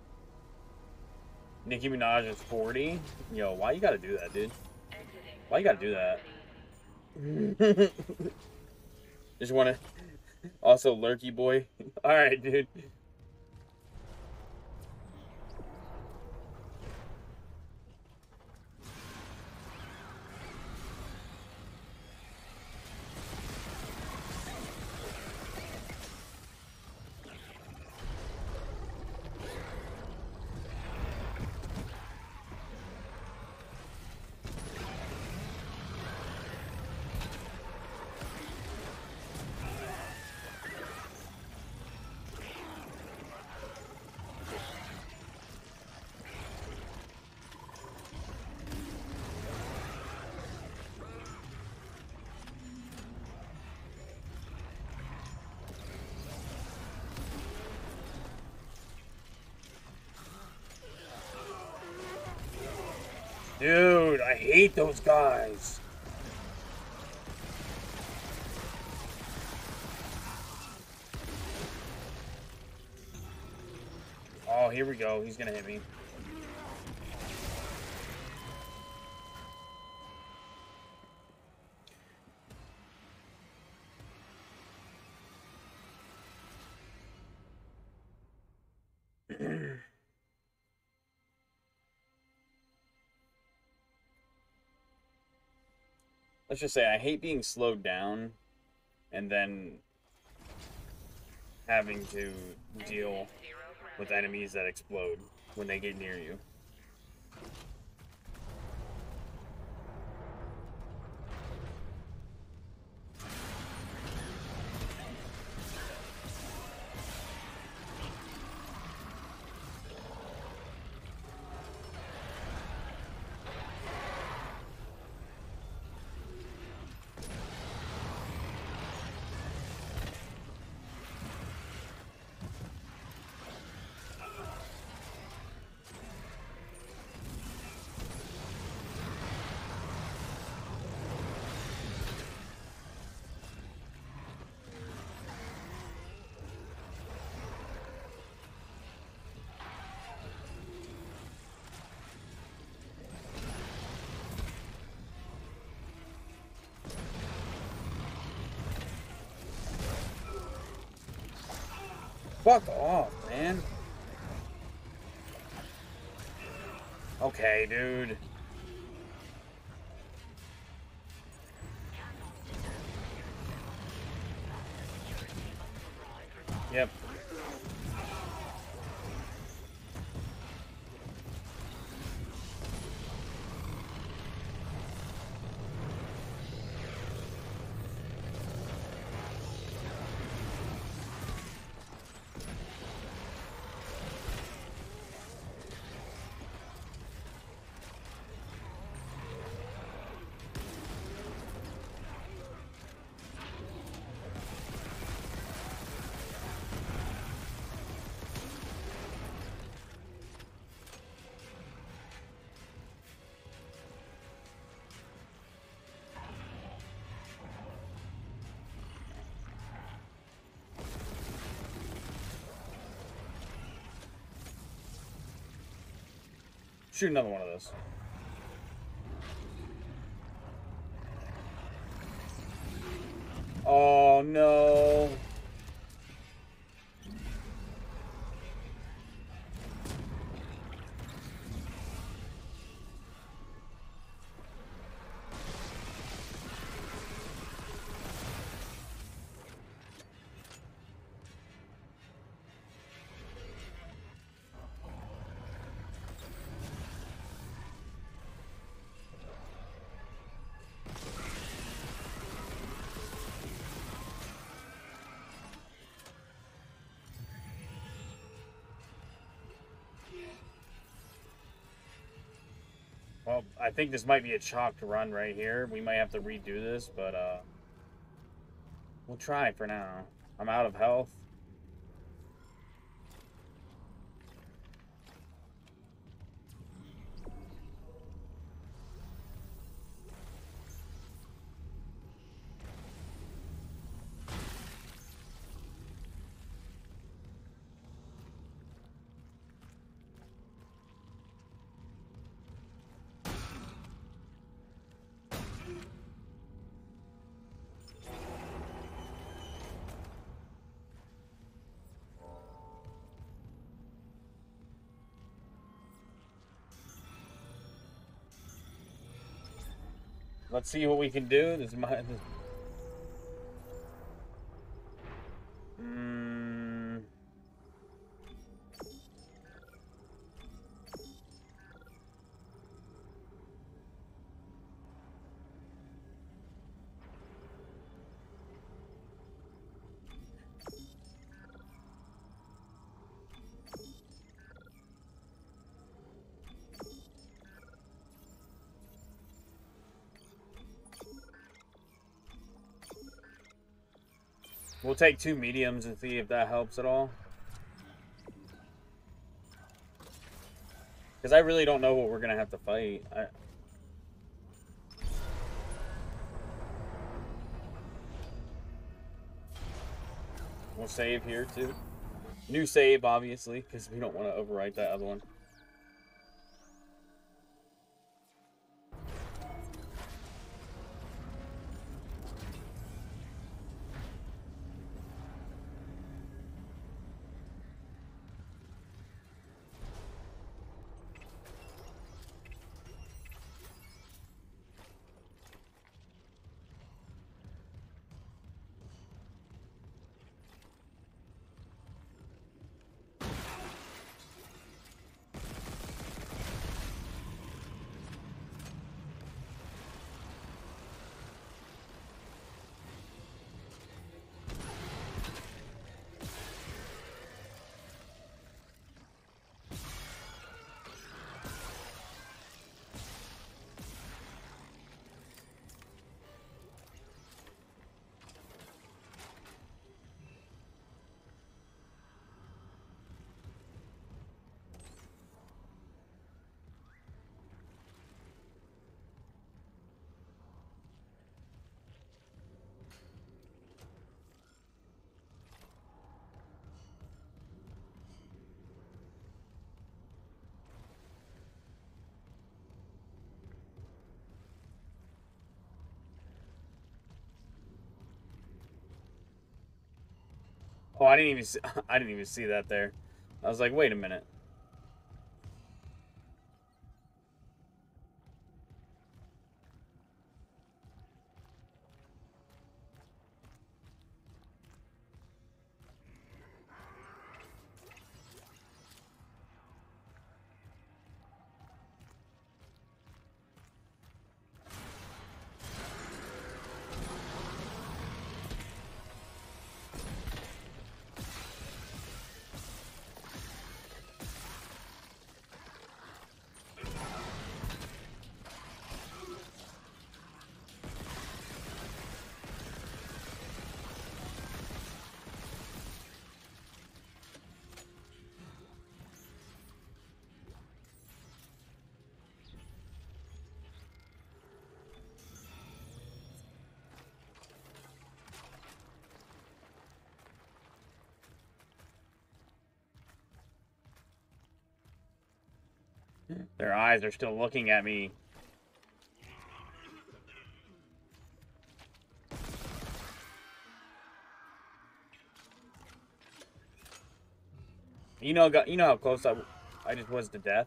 [SPEAKER 1] Nicki Minaj is 40. Yo, why you gotta do that, dude? Why you gotta do that? Just wanna... Also, Lurky Boy. Alright, dude. Dude, I hate those guys. Oh, here we go. He's gonna hit me. Let's just say I hate being slowed down and then having to deal with enemies that explode when they get near you. Fuck off, man. Okay, dude. Yep. Shoot another one of those. Oh no. Well, I think this might be a chalked run right here. We might have to redo this, but we'll try for now. I'm out of health. Let's see what we can do. This is my... We'll take 2 mediums and see if that helps at all. Because I really don't know what we're going to have to fight. We'll save here, too. New save, obviously, because we don't want to overwrite that other one. Oh, I didn't even see, I didn't even see that there. I was like, wait a minute. Their eyes are still looking at me. You know how close I just was to death.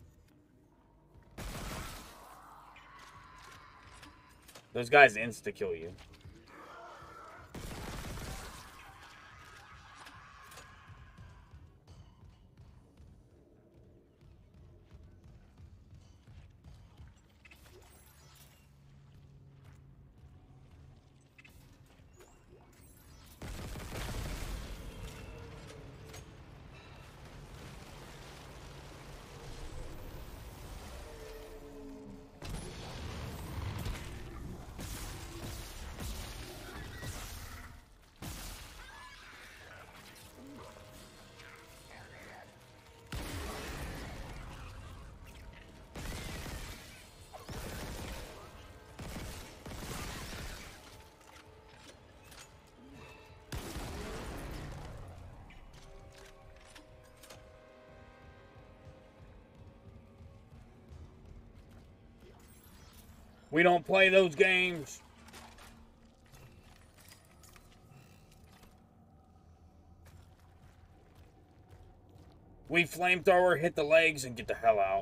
[SPEAKER 1] Those guys insta-kill you. We don't play those games. We flamethrower, hit the legs, and get the hell out.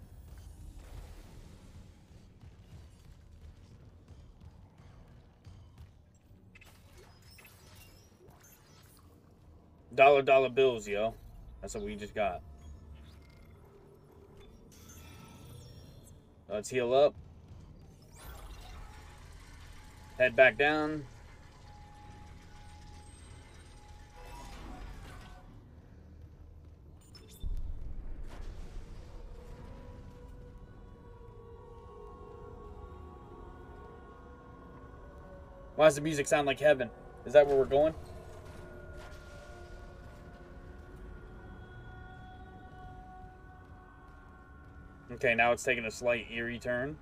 [SPEAKER 1] Dollar bills, yo. That's what we just got. Let's heal up. Head back down. Why does the music sound like heaven? Is that where we're going? Okay, now it's taking a slight eerie turn.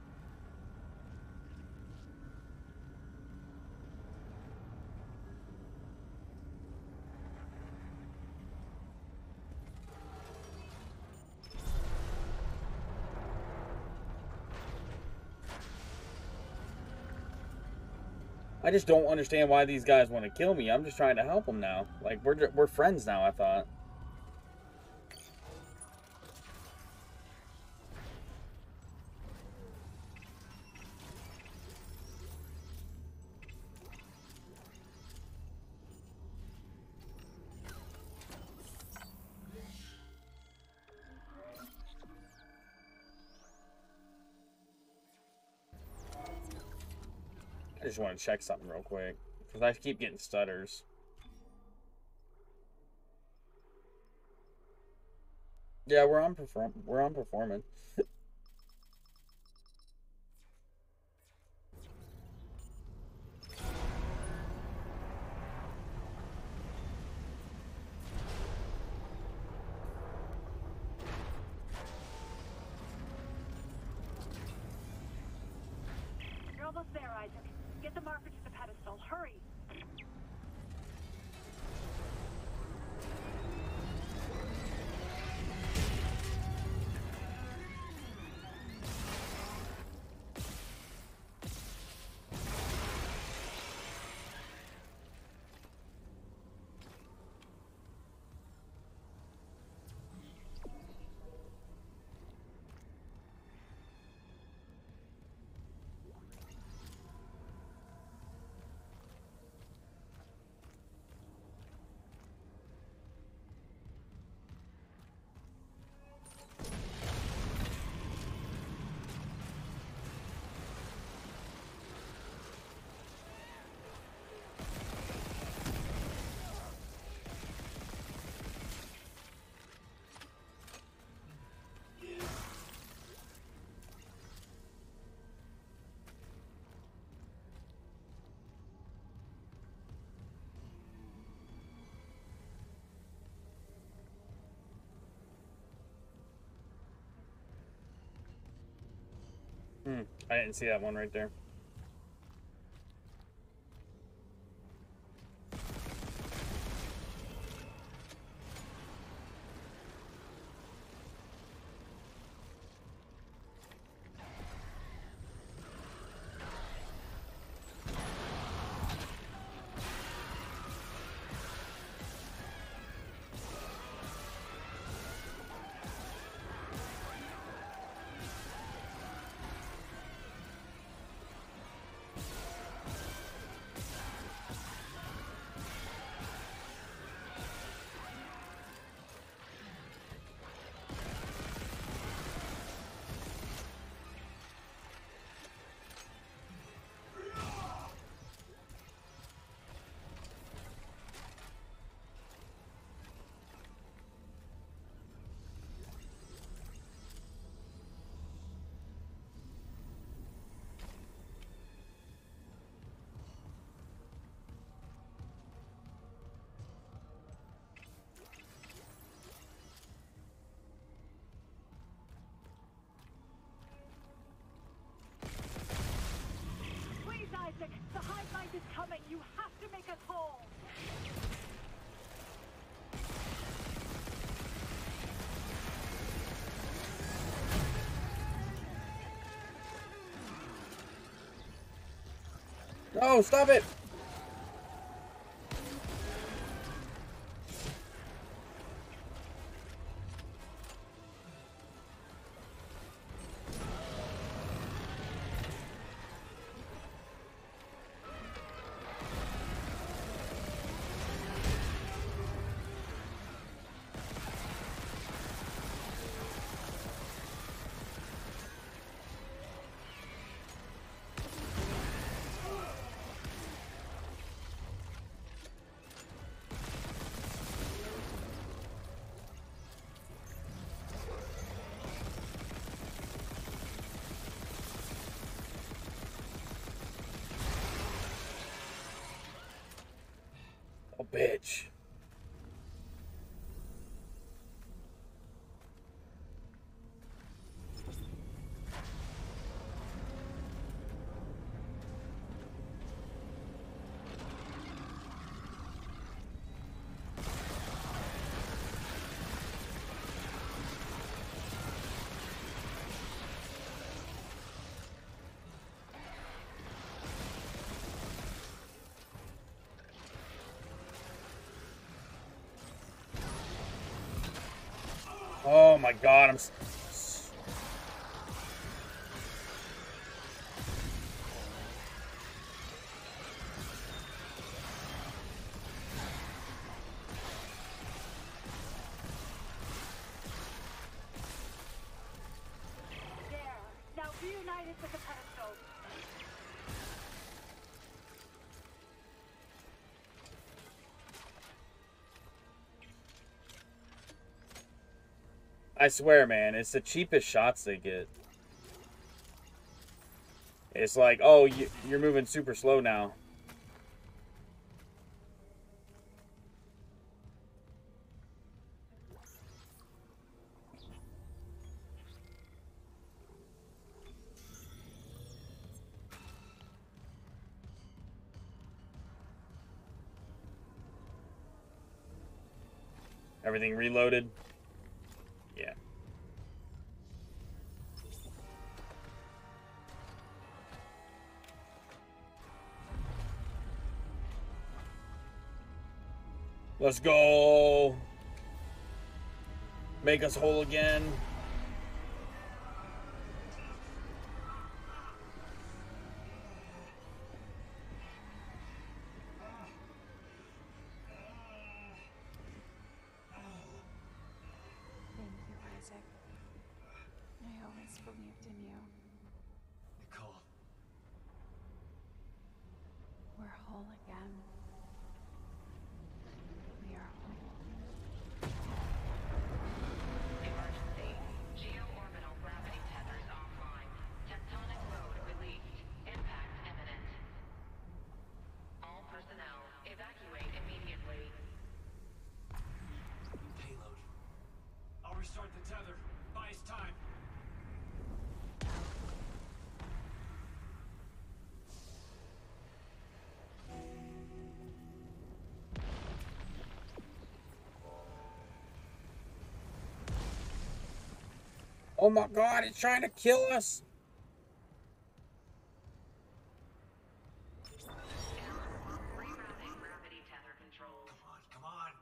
[SPEAKER 1] I just don't understand why these guys want to kill me. I'm just trying to help them now. Like, we're friends now, I thought. I just want to check something real quick, because I keep getting stutters. Yeah, we're on performance.
[SPEAKER 3] You're almost there, Isaac. Get the marker to the pedestal. Hurry!
[SPEAKER 1] I didn't see that one right there.
[SPEAKER 3] The hive mind is coming. You have to make us whole.
[SPEAKER 1] No, stop it! Oh, bitch. Oh my god, I'm...
[SPEAKER 3] There. Now reunited with the pedestal.
[SPEAKER 1] I swear, man, it's the cheapest shots they get. It's like, oh, you're moving super slow now. Everything reloaded. Yeah. Let's go. Make us whole again.
[SPEAKER 8] Thank you, Isaac. I always believed in you.
[SPEAKER 5] Nicole.
[SPEAKER 8] We're whole again. We are whole.
[SPEAKER 2] Emergency. Geo-orbital gravity tethers offline. Tectonic load released. Impact imminent. All personnel, evacuate immediately.
[SPEAKER 5] Payload. I'll restart the tether. Buys time.
[SPEAKER 1] Oh my god, it's trying to kill us.
[SPEAKER 2] Rerouting gravity tether control.
[SPEAKER 5] Come on, come on.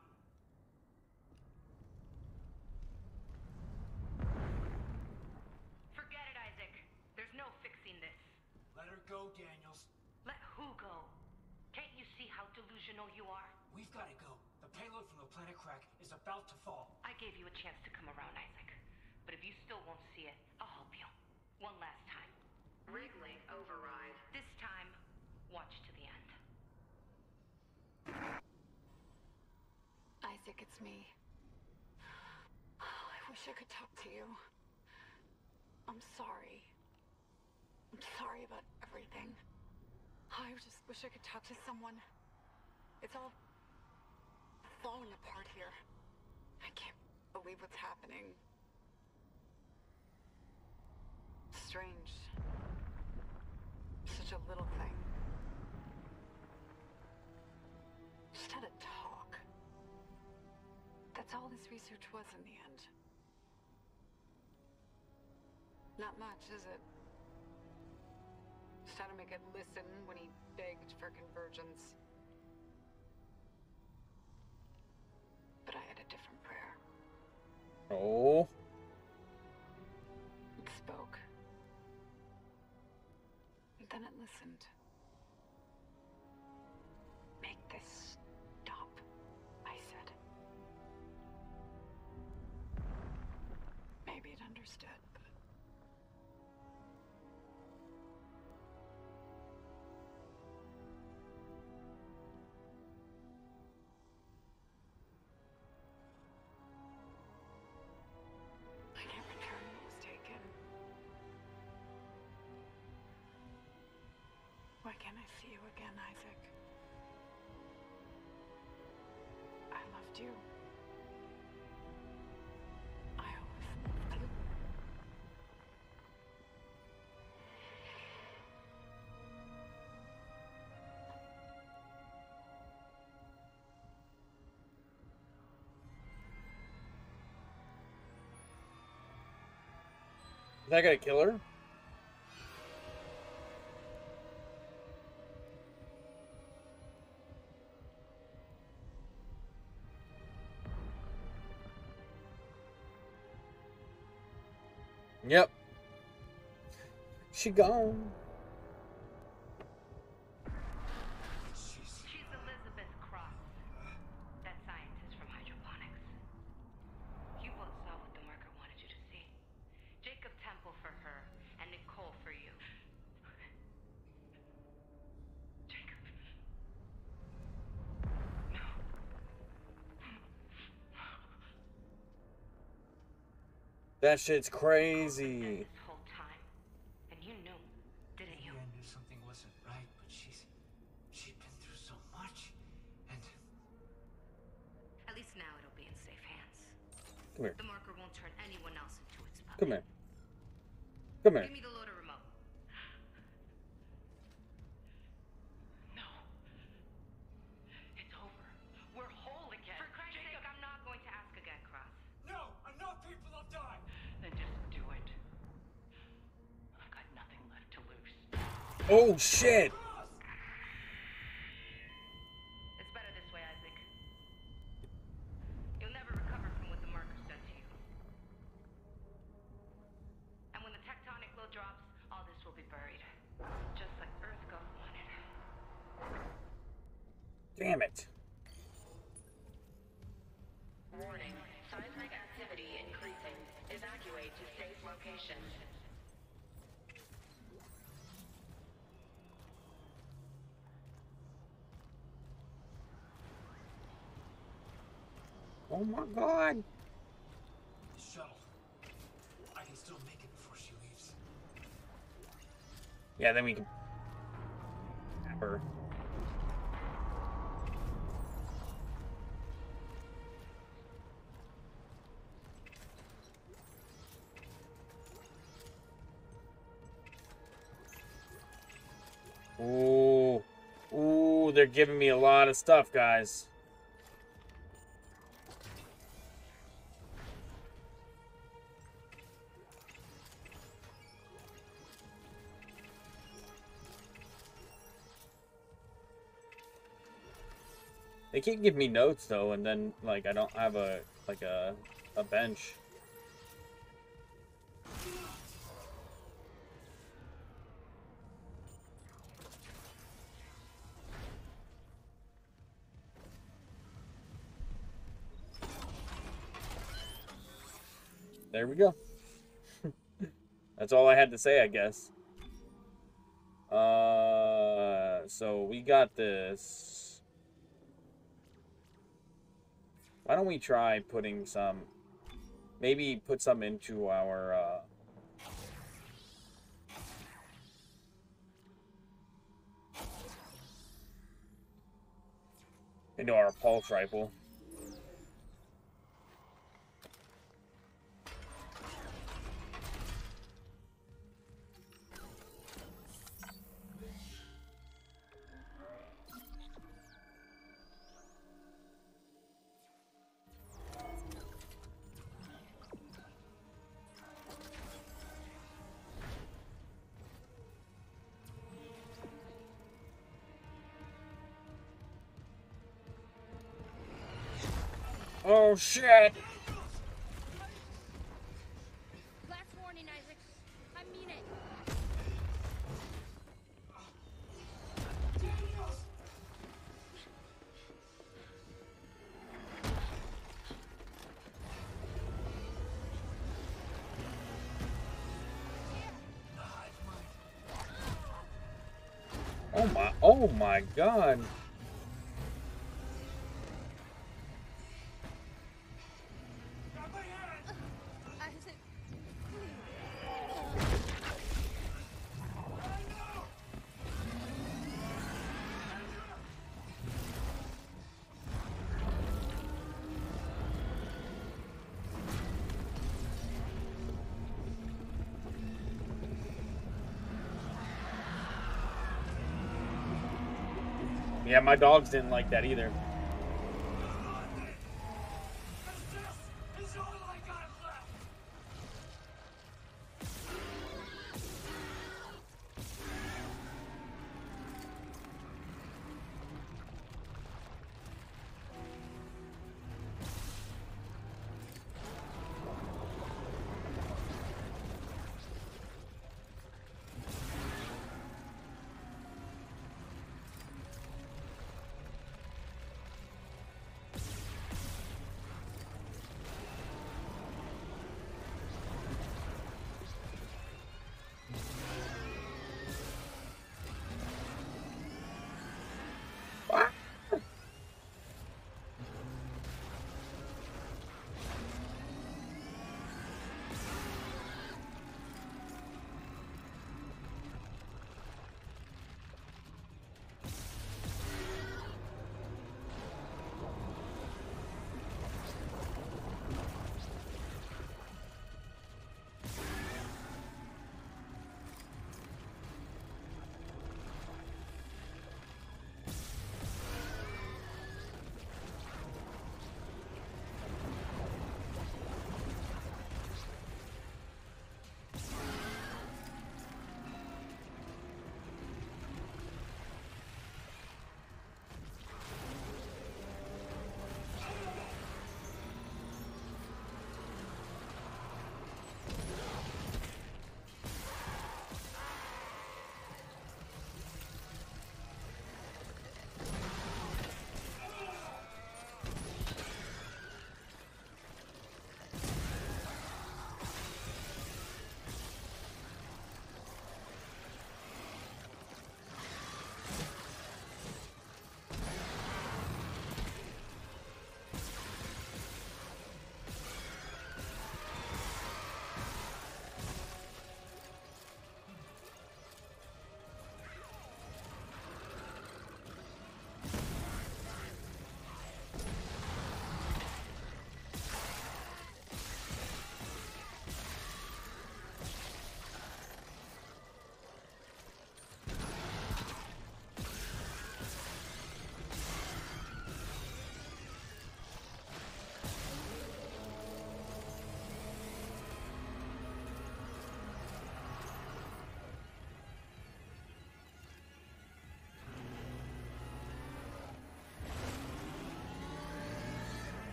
[SPEAKER 2] Forget it, Isaac. There's no fixing this.
[SPEAKER 5] Let her go, Daniels.
[SPEAKER 2] Let who go? Can't you see how delusional you are?
[SPEAKER 5] We've got to go. The payload from the planet crack is about to fall.
[SPEAKER 2] I gave you a chance to come around, Isaac. But if you still won't see it, I'll help you. One last time.
[SPEAKER 7] Rig link override.
[SPEAKER 2] This time, watch to the end.
[SPEAKER 8] Isaac, it's me. I wish I could talk to you. I'm sorry. I'm sorry about everything. I just wish I could talk to someone. It's all falling apart here. I can't believe what's happening. Strange. Such a little thing. Just had a talk. That's all this research was in the end. Not much, is it? Just had to make it listen when he begged for convergence. But I had a different prayer.
[SPEAKER 1] Oh.
[SPEAKER 8] It spoke. And then it listened. Make this stop, I said. Maybe it understood, but... I can't return what was taken. Why can't I see you again, Isaac? I loved you. I always loved you.
[SPEAKER 1] Is that gonna kill her? Yep. She gone.
[SPEAKER 2] She's Elizabeth Cross. That scientist from hydroponics. You both saw what the marker wanted you to see. Jacob Temple for her, and Nicole for you. Jacob. No.
[SPEAKER 1] That shit's crazy.
[SPEAKER 2] This whole time. And you knew, didn't you?
[SPEAKER 5] I knew something wasn't right, but she'd been through so much. And
[SPEAKER 2] At least now it'll be in safe hands.
[SPEAKER 1] Come here.
[SPEAKER 2] The marker won't turn anyone else into its puppet.
[SPEAKER 1] Come here. Come here.
[SPEAKER 2] Give me the loader remote. No. It's over. We're whole again. For Christ's sake, I'm not going to ask again, Cross.
[SPEAKER 5] no, enough people have died.
[SPEAKER 2] Then just do it. I've got nothing left to lose.
[SPEAKER 1] Oh shit.
[SPEAKER 2] It's better this way, Isaac. You'll never recover from what the marker's done to you. And when the tectonic load drops, all this will be buried. Just like Earth God wanted.
[SPEAKER 1] Damn it.
[SPEAKER 7] Warning. Seismic activity increasing. Evacuate to safe location.
[SPEAKER 1] Oh my god.
[SPEAKER 5] The shuttle. I can still make it before she leaves.
[SPEAKER 1] Yeah, then we can. Her. Ooh. Ooh, they're giving me a lot of stuff, guys. They can't give me notes though, and then like I don't have a bench. There we go. That's all I had to say, I guess. So we got this. Why don't we try putting some, maybe put some into our, pulse rifle. Oh shit!
[SPEAKER 9] Last warning, Isaac. I mean it.
[SPEAKER 1] Oh my god.
[SPEAKER 9] Isaac,
[SPEAKER 1] Yeah, my dogs didn't like that either.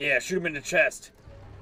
[SPEAKER 1] Yeah, shoot him in the chest.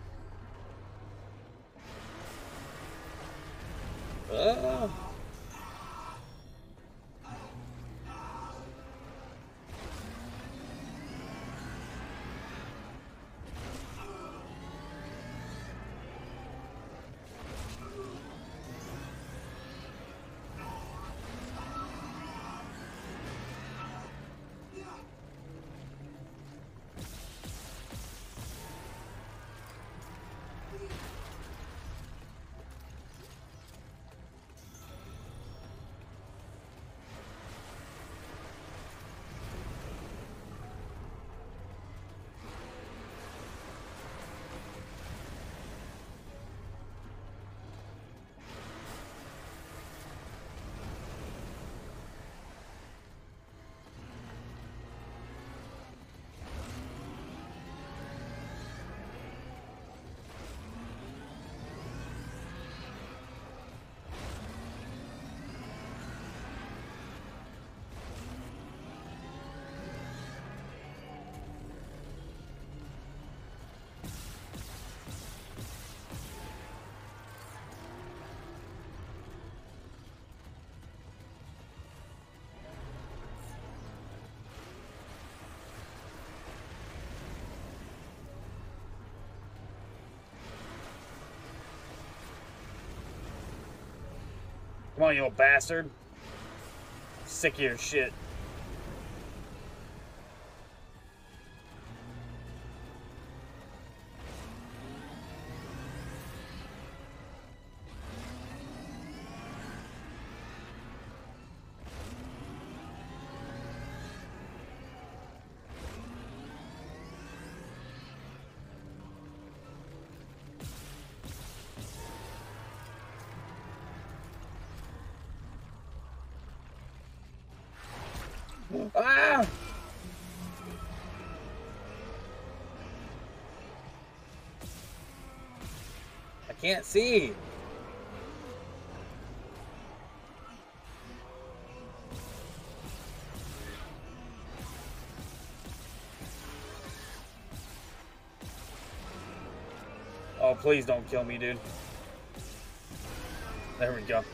[SPEAKER 1] Come on, you old bastard. Sick of your shit. Ah! I can't see. Oh, please don't kill me, dude. There we go.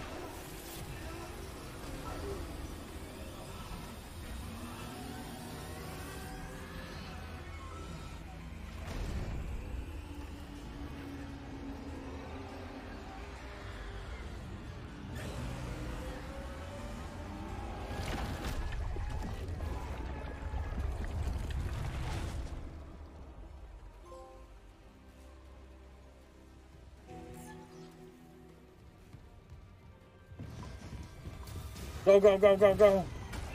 [SPEAKER 1] Go, go, go, go, go.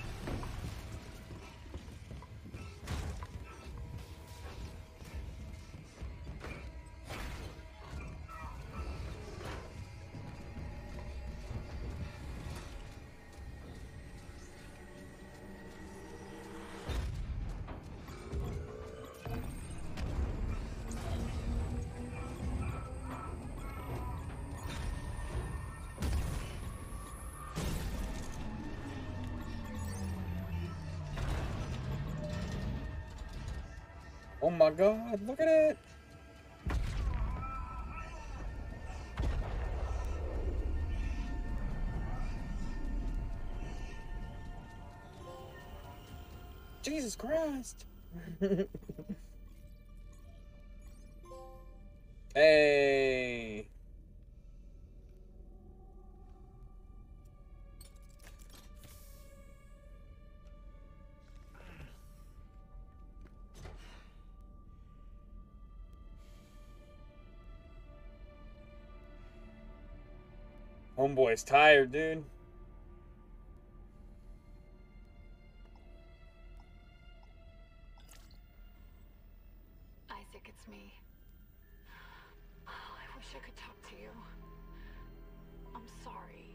[SPEAKER 1] Oh my god, look at it! Jesus Christ! Hey! Homeboy's tired, dude.
[SPEAKER 7] Isaac, it's me. Oh, I wish I could talk to you. I'm sorry.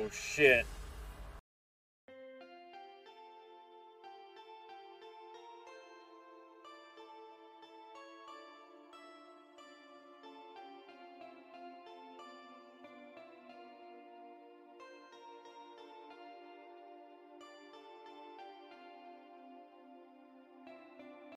[SPEAKER 1] shit.